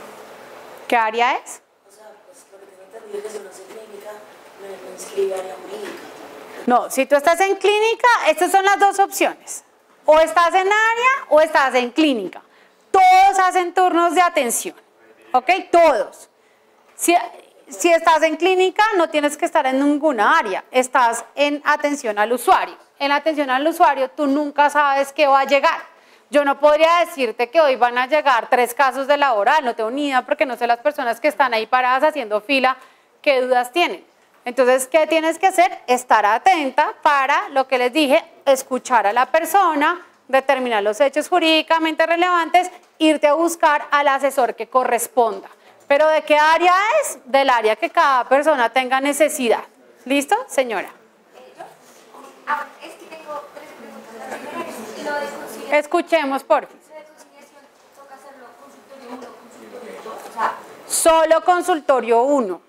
¿Qué área es? O sea, pues lo que tengo entendido es que si uno hace clínica, me, me inscribe área jurídica. No, si tú estás en clínica, estas son las dos opciones. O estás en área o estás en clínica. Todos hacen turnos de atención, ¿ok? Todos. Si, si estás en clínica, no tienes que estar en ninguna área, estás en atención al usuario. En atención al usuario, tú nunca sabes qué va a llegar. Yo no podría decirte que hoy van a llegar tres casos de laboral, no tengo ni idea porque no sé las personas que están ahí paradas haciendo fila, qué dudas tienen. Entonces, ¿qué tienes que hacer? Estar atenta para lo que les dije, escuchar a la persona, determinar los hechos jurídicamente relevantes, irte a buscar al asesor que corresponda. ¿Pero de qué área es? Del área que cada persona tenga necesidad. ¿Listo, señora? Eh, ¿yo? Ah, es que tengo tres preguntas. La primera es lo de conciliación. Escuchemos, por favor. Lo de conciliación, ¿toca hacerlo consultorio uno, consultorio dos? O sea, Solo consultorio uno.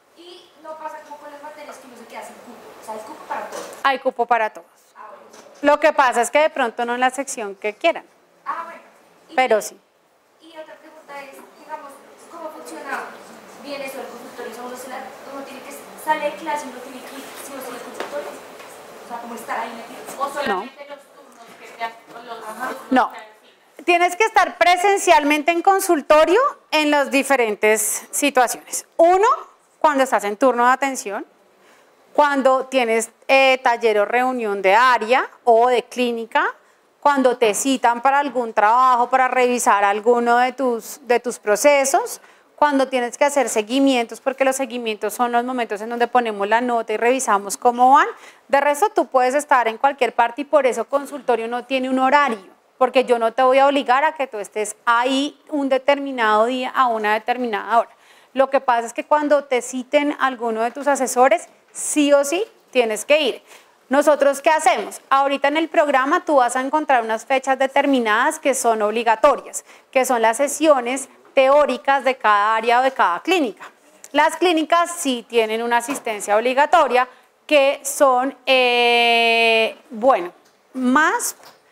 y no pasa como con las materias que uno se queda sin cupo. O sea, hay cupo para todos. Hay cupo para todos. Ah, bueno. Lo que pasa es que de pronto no en la sección que quieran, Ah, bueno. Y- pero sí. Y otra pregunta es, digamos, ¿cómo funciona bien eso del consultorio? O sea, uno, se la, uno tiene que sale de clase y uno tiene que ir sí o sí al consultorio. O sea, como estar ahí metido. O solamente los turnos que te hacen, o los turnos No. que hacen. Tienes que estar presencialmente en consultorio en las diferentes situaciones. Uno, cuando estás en turno de atención, cuando tienes eh, taller o reunión de área o de clínica, cuando te citan para algún trabajo, para revisar alguno de tus, de tus procesos, cuando tienes que hacer seguimientos, porque los seguimientos son los momentos en donde ponemos la nota y revisamos cómo van. De resto, tú puedes estar en cualquier parte y por eso consultorio no tiene un horario, porque yo no te voy a obligar a que tú estés ahí un determinado día a una determinada hora. Lo que pasa es que cuando te citen alguno de tus asesores, sí o sí tienes que ir. ¿Nosotros qué hacemos? Ahorita en el programa tú vas a encontrar unas fechas determinadas que son obligatorias, que son las sesiones teóricas de cada área o de cada clínica. Las clínicas sí tienen una asistencia obligatoria que son, eh, bueno, más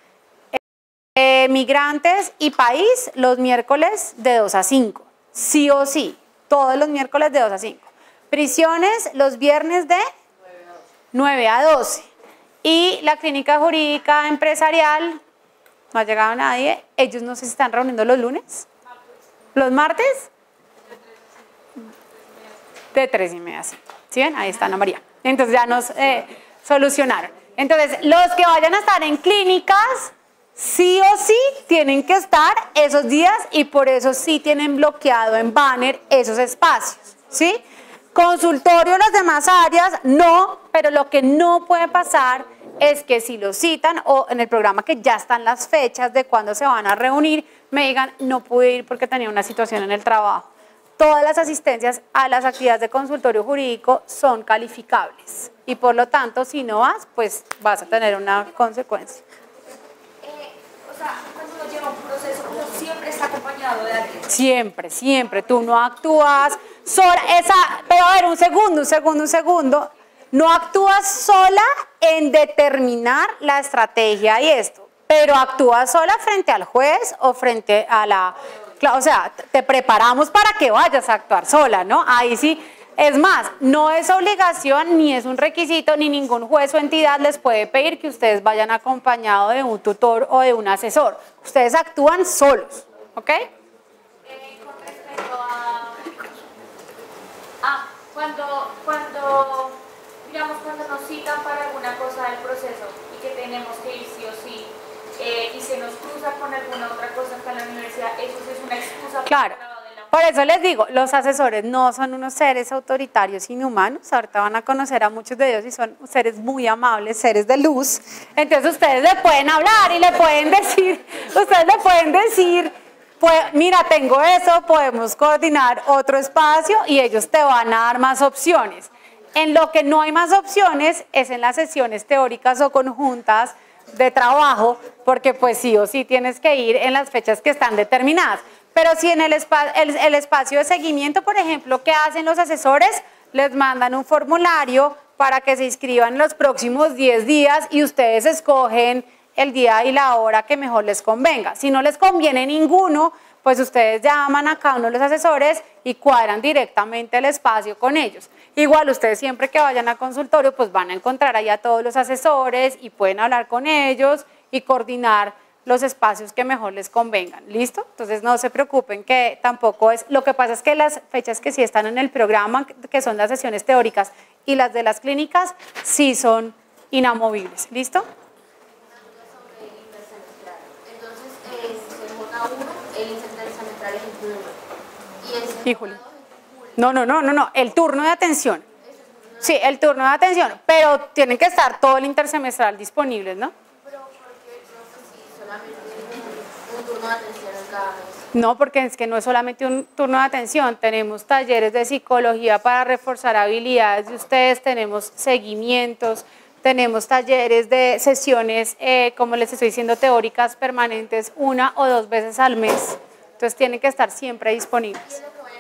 eh, migrantes y país los miércoles de dos a cinco, sí o sí, todos los miércoles de dos a cinco. Prisiones los viernes de nueve a doce. Y la clínica jurídica empresarial, no ha llegado nadie, ellos no se están reuniendo los lunes. ¿Los martes? De tres y media, sí. ¿Sí ven? Ahí está Ana María. Entonces ya nos eh, solucionaron. Entonces, los que vayan a estar en clínicas, sí o sí tienen que estar esos días y por eso sí tienen bloqueado en banner esos espacios, ¿sí? Consultorio, las demás áreas, no, pero lo que no puede pasar es que si lo citan o en el programa que ya están las fechas de cuándo se van a reunir, me digan, no pude ir porque tenía una situación en el trabajo. Todas las asistencias a las actividades de consultorio jurídico son calificables y por lo tanto, si no vas, pues vas a tener una consecuencia. Eh, o sea, cuando uno lleva un proceso, uno siempre está acompañado de alguien. Siempre, siempre. Tú no actúas sola. Esa, pero a ver, un segundo, un segundo, un segundo. No actúas sola en determinar la estrategia y esto, pero actúas sola frente al juez o frente a la... O sea, te preparamos para que vayas a actuar sola, ¿no? Ahí sí. Es más, no es obligación, ni es un requisito, ni ningún juez o entidad les puede pedir que ustedes vayan acompañados de un tutor o de un asesor. Ustedes actúan solos, ¿ok? Eh, con respecto a, a cuando, cuando, digamos, cuando nos citan para alguna cosa del proceso y que tenemos que ir sí o sí, eh, y se nos cruza con alguna otra cosa acá en la universidad, eso sí es una excusa Claro. para el grado de la Por eso les digo, los asesores no son unos seres autoritarios inhumanos, ahorita van a conocer a muchos de ellos y son seres muy amables, seres de luz, entonces ustedes le pueden hablar y le pueden decir, ustedes le pueden decir, pues, mira, tengo eso, podemos coordinar otro espacio y ellos te van a dar más opciones. En lo que no hay más opciones es en las sesiones teóricas o conjuntas de trabajo, porque pues sí o sí tienes que ir en las fechas que están determinadas. Pero si en el, espa el, el espacio de seguimiento, por ejemplo, ¿qué hacen los asesores? Les mandan un formulario para que se inscriban los próximos diez días y ustedes escogen el día y la hora que mejor les convenga. Si no les conviene ninguno, pues ustedes llaman a cada uno de los asesores y cuadran directamente el espacio con ellos. Igual ustedes siempre que vayan a consultorio, pues van a encontrar ahí a todos los asesores y pueden hablar con ellos y coordinar los espacios que mejor les convengan, ¿listo? Entonces no se preocupen que tampoco es, lo que pasa es que las fechas que sí están en el programa, que son las sesiones teóricas y las de las clínicas, sí son inamovibles, ¿listo? Entonces, eh, se J uno, el intersemestral es en junio. Y el C J dos Híjole. No, no, no, no, no, el turno de atención. Sí, el turno de atención, pero tienen que estar todo el intersemestral disponibles, ¿no? un turno de atención en cada mes. No, porque es que no es solamente un turno de atención, tenemos talleres de psicología para reforzar habilidades de ustedes, tenemos seguimientos, tenemos talleres de sesiones, eh, como les estoy diciendo, teóricas permanentes una o dos veces al mes, entonces tienen que estar siempre disponibles.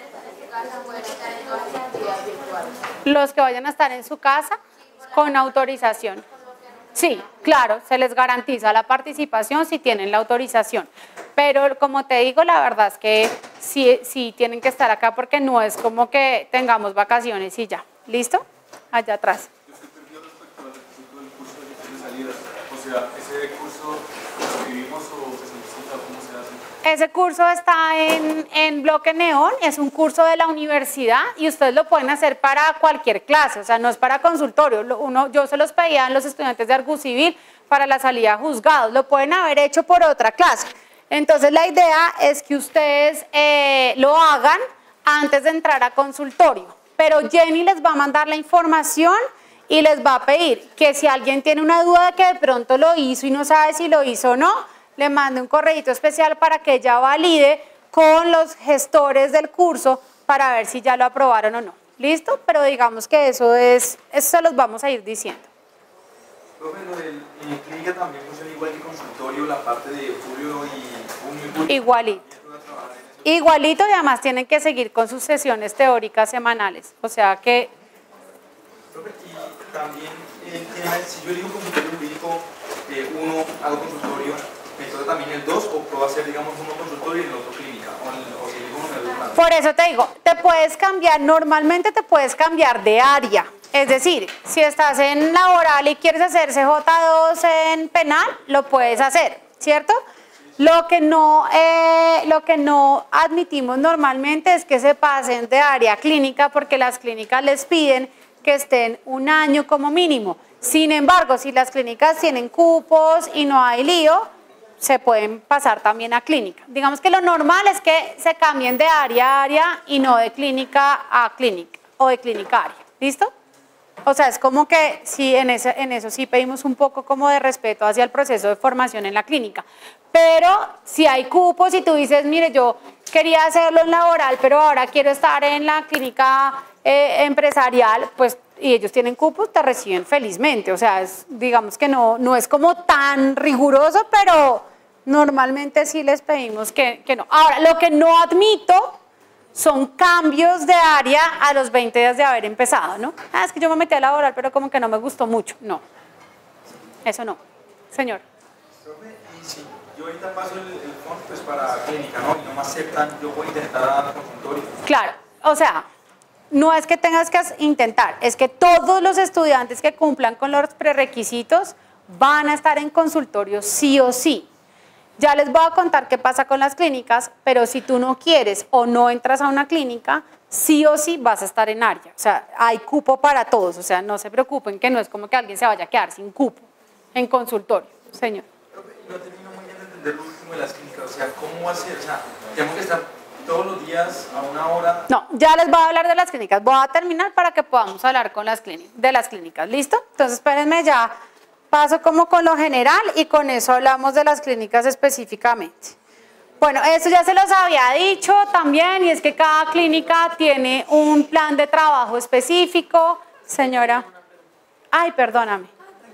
Los que vayan a estar en su casa con autorización. Sí, claro, se les garantiza la participación si tienen la autorización, pero como te digo, la verdad es que sí, sí tienen que estar acá porque no es como que tengamos vacaciones y ya. ¿Listo? Allá atrás. Yo estoy perdido respecto al requisito del curso de gestión de salidas. O sea, ¿ese curso lo escribimos o se solicita? ¿Cómo se hace? Ese curso está en, en Bloque Neón, es un curso de la universidad y ustedes lo pueden hacer para cualquier clase, o sea, no es para consultorio. Uno, yo se los pedía a los estudiantes de Argus Civil para la salida a juzgados, lo pueden haber hecho por otra clase. Entonces la idea es que ustedes eh, lo hagan antes de entrar a consultorio, pero Jenny les va a mandar la información y les va a pedir que si alguien tiene una duda de que de pronto lo hizo y no sabe si lo hizo o no, le mande un correíto especial para que ella valide con los gestores del curso para ver si ya lo aprobaron o no. ¿Listo? Pero digamos que eso es, eso se los vamos a ir diciendo. Profe, lo del en clínica también funciona igual que consultorio, la parte de julio y junio y julio. Igualito. Igualito y además tienen que seguir con sus sesiones teóricas semanales. O sea que... Profe, y también el tema es, si yo elijo consultorio jurídico, eh, uno hago consultorio, ¿me toca también el dos o puedo hacer, digamos, uno consultorio y el otro clínica? O, el, o si elijo uno, me doy una. Por eso te digo, te puedes cambiar, normalmente te puedes cambiar de área. Es decir, si estás en laboral y quieres hacer C J dos en penal, lo puedes hacer, ¿cierto? Lo que no, eh, lo que no admitimos normalmente es que se pasen de área clínica porque las clínicas les piden que estén un año como mínimo. Sin embargo, si las clínicas tienen cupos y no hay lío, se pueden pasar también a clínica. Digamos que lo normal es que se cambien de área a área y no de clínica a clínica o de clínica a área. ¿Listo? O sea, es como que sí, en, ese, en eso sí pedimos un poco como de respeto hacia el proceso de formación en la clínica. Pero si hay cupos y tú dices, mire, yo quería hacerlo en laboral, pero ahora quiero estar en la clínica eh, empresarial, pues y ellos tienen cupos, te reciben felizmente. O sea, es, digamos que no, no es como tan riguroso, pero normalmente sí les pedimos que, que no. Ahora, lo que no admito son cambios de área a los veinte días de haber empezado, ¿no? Ah, es que yo me metí a laboral, pero como que no me gustó mucho. No, eso no. Señor. Profe, y si yo ahorita paso el, el fondo pues para clínica, ¿no? Y no me aceptan, yo voy a intentar consultorio. Claro, o sea, no es que tengas que intentar, es que todos los estudiantes que cumplan con los prerequisitos van a estar en consultorio sí o sí. Ya les voy a contar qué pasa con las clínicas, pero si tú no quieres o no entras a una clínica, sí o sí vas a estar en área. O sea, hay cupo para todos, o sea, no se preocupen que no es como que alguien se vaya a quedar sin cupo en consultorio, señor. No termino muy bien de entender lo último de las clínicas, o sea, ¿cómo va a ser? O sea, tenemos que estar todos los días a una hora. No, ya les voy a hablar de las clínicas. Voy a terminar para que podamos hablar con las clínicas, de las clínicas. ¿Listo? Entonces, espérenme, ya paso como con lo general y con eso hablamos de las clínicas específicamente. Bueno, eso ya se los había dicho también, y es que cada clínica tiene un plan de trabajo específico. Señora. Ay, perdóname.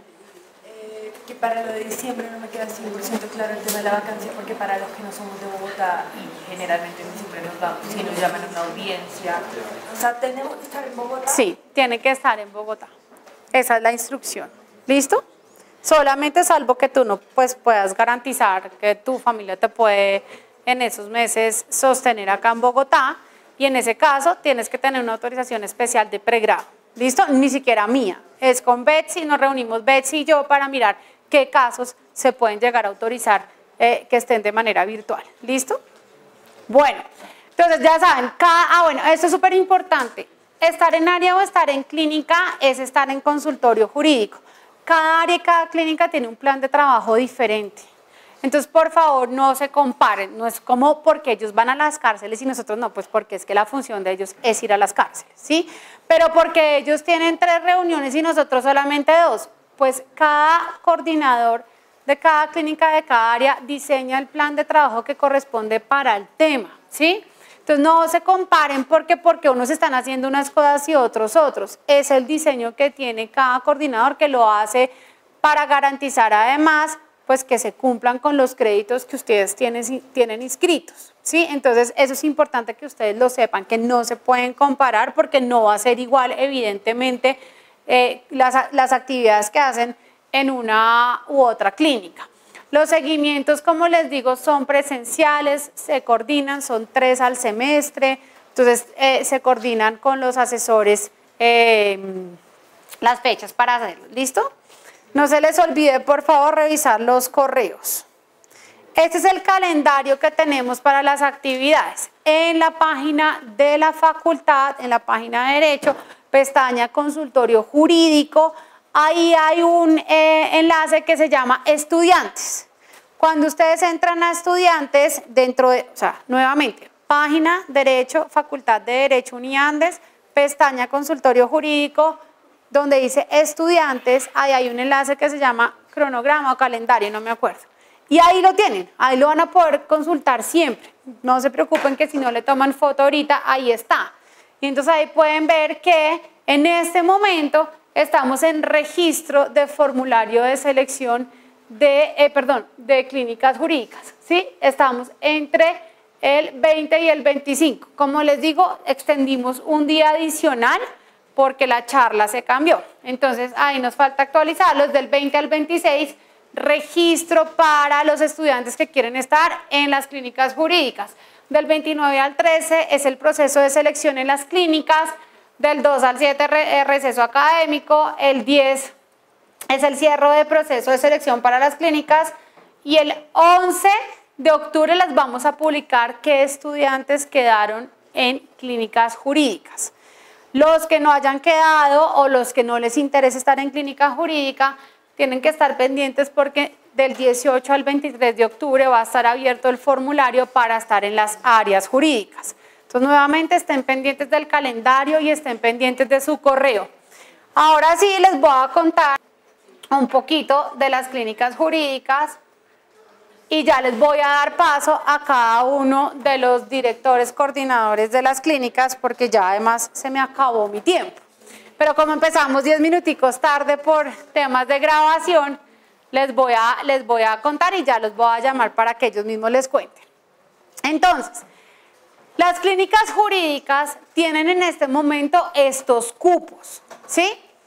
Eh, que para lo de diciembre no me queda cien por ciento claro el tema de la vacancia, porque para los que no somos de Bogotá, y generalmente en diciembre nos vamos, si nos llaman a una audiencia, o sea, ¿tenemos que estar en Bogotá? Sí, tiene que estar en Bogotá. Esa es la instrucción. ¿Listo? Solamente salvo que tú no pues, puedas garantizar que tu familia te puede en esos meses sostener acá en Bogotá, y en ese caso tienes que tener una autorización especial de pregrado. ¿Listo? Ni siquiera mía. Es con Betsy, nos reunimos Betsy y yo para mirar qué casos se pueden llegar a autorizar eh, que estén de manera virtual. ¿Listo? Bueno, entonces ya saben, cada, ah bueno, esto es súper importante. Estar en área o estar en clínica es estar en consultorio jurídico. Cada área y cada clínica tiene un plan de trabajo diferente. Entonces, por favor, no se comparen. No es como porque ellos van a las cárceles y nosotros no, pues porque es que la función de ellos es ir a las cárceles, ¿sí? Pero porque ellos tienen tres reuniones y nosotros solamente dos, pues cada coordinador de cada clínica, de cada área, diseña el plan de trabajo que corresponde para el tema, ¿sí? Entonces, no se comparen porque, porque unos están haciendo unas cosas y otros otros. Es el diseño que tiene cada coordinador que lo hace para garantizar además pues que se cumplan con los créditos que ustedes tienen, tienen inscritos, ¿sí? Entonces, eso es importante que ustedes lo sepan, que no se pueden comparar porque no va a ser igual, evidentemente, eh, las, las actividades que hacen en una u otra clínica. Los seguimientos, como les digo, son presenciales, se coordinan, son tres al semestre, entonces eh, se coordinan con los asesores eh, las fechas para hacerlo, ¿listo? No se les olvide, por favor, revisar los correos. Este es el calendario que tenemos para las actividades. En la página de la facultad, en la página de Derecho, pestaña Consultorio Jurídico, ahí hay un eh, enlace que se llama Estudiantes. Cuando ustedes entran a Estudiantes, dentro de, o sea, nuevamente, página Derecho, Facultad de Derecho Uniandes, pestaña Consultorio Jurídico, donde dice estudiantes, ahí hay un enlace que se llama cronograma o calendario, no me acuerdo. Y ahí lo tienen, ahí lo van a poder consultar siempre. No se preocupen que si no le toman foto ahorita, ahí está. Y entonces ahí pueden ver que en este momento estamos en registro de formulario de selección de, eh, perdón, de clínicas jurídicas, ¿sí? Estamos entre el veinte y el veinticinco. Como les digo, extendimos un día adicional porque la charla se cambió. Entonces, ahí nos falta actualizarlos del veinte al veintiséis, registro para los estudiantes que quieren estar en las clínicas jurídicas. Del veintinueve al trece es el proceso de selección en las clínicas, del dos al siete receso académico, el diez es el cierre de proceso de selección para las clínicas y el once de octubre les vamos a publicar qué estudiantes quedaron en clínicas jurídicas. Los que no hayan quedado o los que no les interese estar en clínica jurídica tienen que estar pendientes porque del dieciocho al veintitrés de octubre va a estar abierto el formulario para estar en las áreas jurídicas. Entonces, nuevamente estén pendientes del calendario y estén pendientes de su correo. Ahora sí les voy a contar un poquito de las clínicas jurídicas y ya les voy a dar paso a cada uno de los directores coordinadores de las clínicas porque ya además se me acabó mi tiempo. Pero como empezamos diez minuticos tarde por temas de grabación, les voy a, les voy a contar y ya los voy a llamar para que ellos mismos les cuenten. Entonces, las clínicas jurídicas tienen en este momento estos cupos, ¿sí?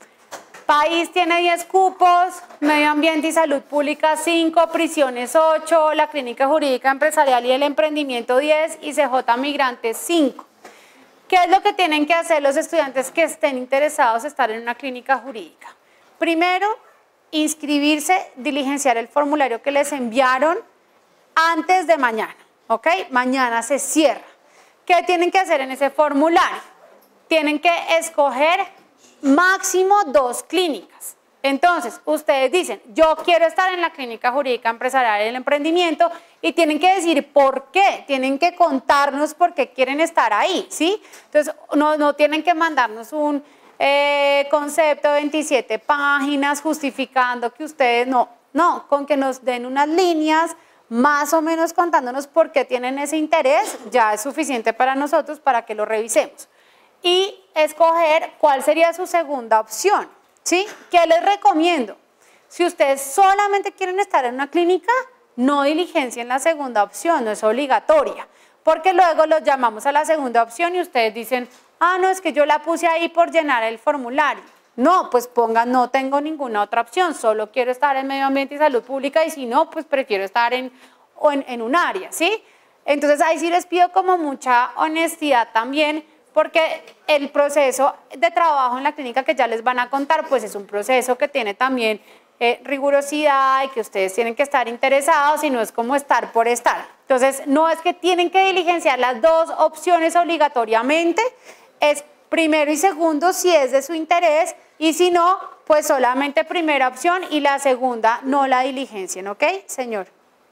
País tiene diez cupos, Medio Ambiente y Salud Pública cinco, Prisiones ocho, la Clínica Jurídica Empresarial y el Emprendimiento diez y C J Migrantes cinco. ¿Qué es lo que tienen que hacer los estudiantes que estén interesados en estar en una clínica jurídica? Primero, inscribirse, diligenciar el formulario que les enviaron antes de mañana, ¿ok? Mañana se cierra. ¿Qué tienen que hacer en ese formulario? Tienen que escoger máximo dos clínicas. Entonces, ustedes dicen, yo quiero estar en la clínica jurídica empresarial del emprendimiento y tienen que decir por qué, tienen que contarnos por qué quieren estar ahí, ¿sí? Entonces, no, no tienen que mandarnos un eh, concepto de veintisiete páginas justificando que ustedes no, no, con que nos den unas líneas más o menos contándonos por qué tienen ese interés, ya es suficiente para nosotros para que lo revisemos. Y escoger cuál sería su segunda opción, ¿sí? ¿Qué les recomiendo? Si ustedes solamente quieren estar en una clínica, no diligencien la segunda opción, no es obligatoria, porque luego los llamamos a la segunda opción y ustedes dicen, ah, no, es que yo la puse ahí por llenar el formulario. No, pues pongan, no tengo ninguna otra opción, solo quiero estar en medio ambiente y salud pública y si no, pues prefiero estar en, o en, en un área, ¿sí? Entonces ahí sí les pido como mucha honestidad también, porque el proceso de trabajo en la clínica que ya les van a contar, pues es un proceso que tiene también eh, rigurosidad y que ustedes tienen que estar interesados y no es como estar por estar. Entonces, no es que tienen que diligenciar las dos opciones obligatoriamente, es primero y segundo si es de su interés y si no, pues solamente primera opción y la segunda no la diligencien, ¿ok, señor?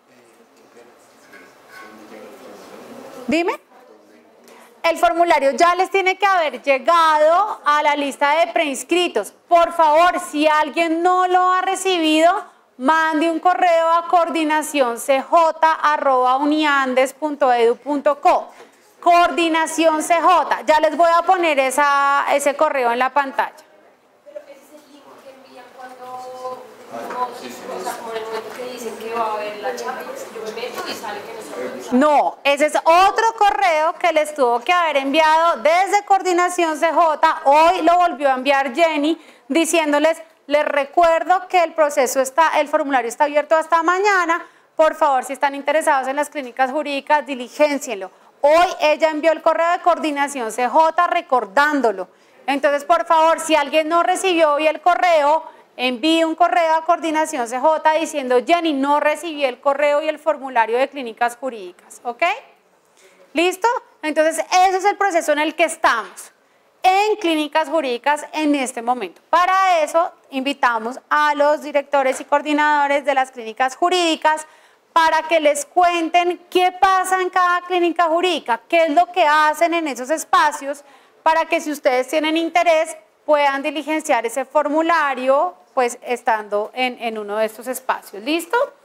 Dime. El formulario ya les tiene que haber llegado a la lista de preinscritos. Por favor, si alguien no lo ha recibido, mande un correo a coordinación c j arroba uniandes punto edu punto co. Coordinación C J. Ya les voy a poner esa, ese correo en la pantalla. Pero ese es el link que envían cuando, como, o sea, como en el momento que dicen que va a haber la charla, yo me meto y sale que no se organiza. No, ese es otro correo que les tuvo que haber enviado desde Coordinación C J. Hoy lo volvió a enviar Jenny diciéndoles, les recuerdo que el proceso está, el formulario está abierto hasta mañana. Por favor, si están interesados en las clínicas jurídicas, diligéncienlo. Hoy ella envió el correo de Coordinación C J recordándolo. Entonces, por favor, si alguien no recibió hoy el correo, envíe un correo a Coordinación C J diciendo, Jenny, no recibí el correo y el formulario de clínicas jurídicas, ¿ok? ¿Listo? Entonces, ese es el proceso en el que estamos en clínicas jurídicas en este momento. Para eso, invitamos a los directores y coordinadores de las clínicas jurídicas para que les cuenten qué pasa en cada clínica jurídica, qué es lo que hacen en esos espacios, para que si ustedes tienen interés puedan diligenciar ese formulario, pues estando en, en uno de estos espacios. ¿Listo?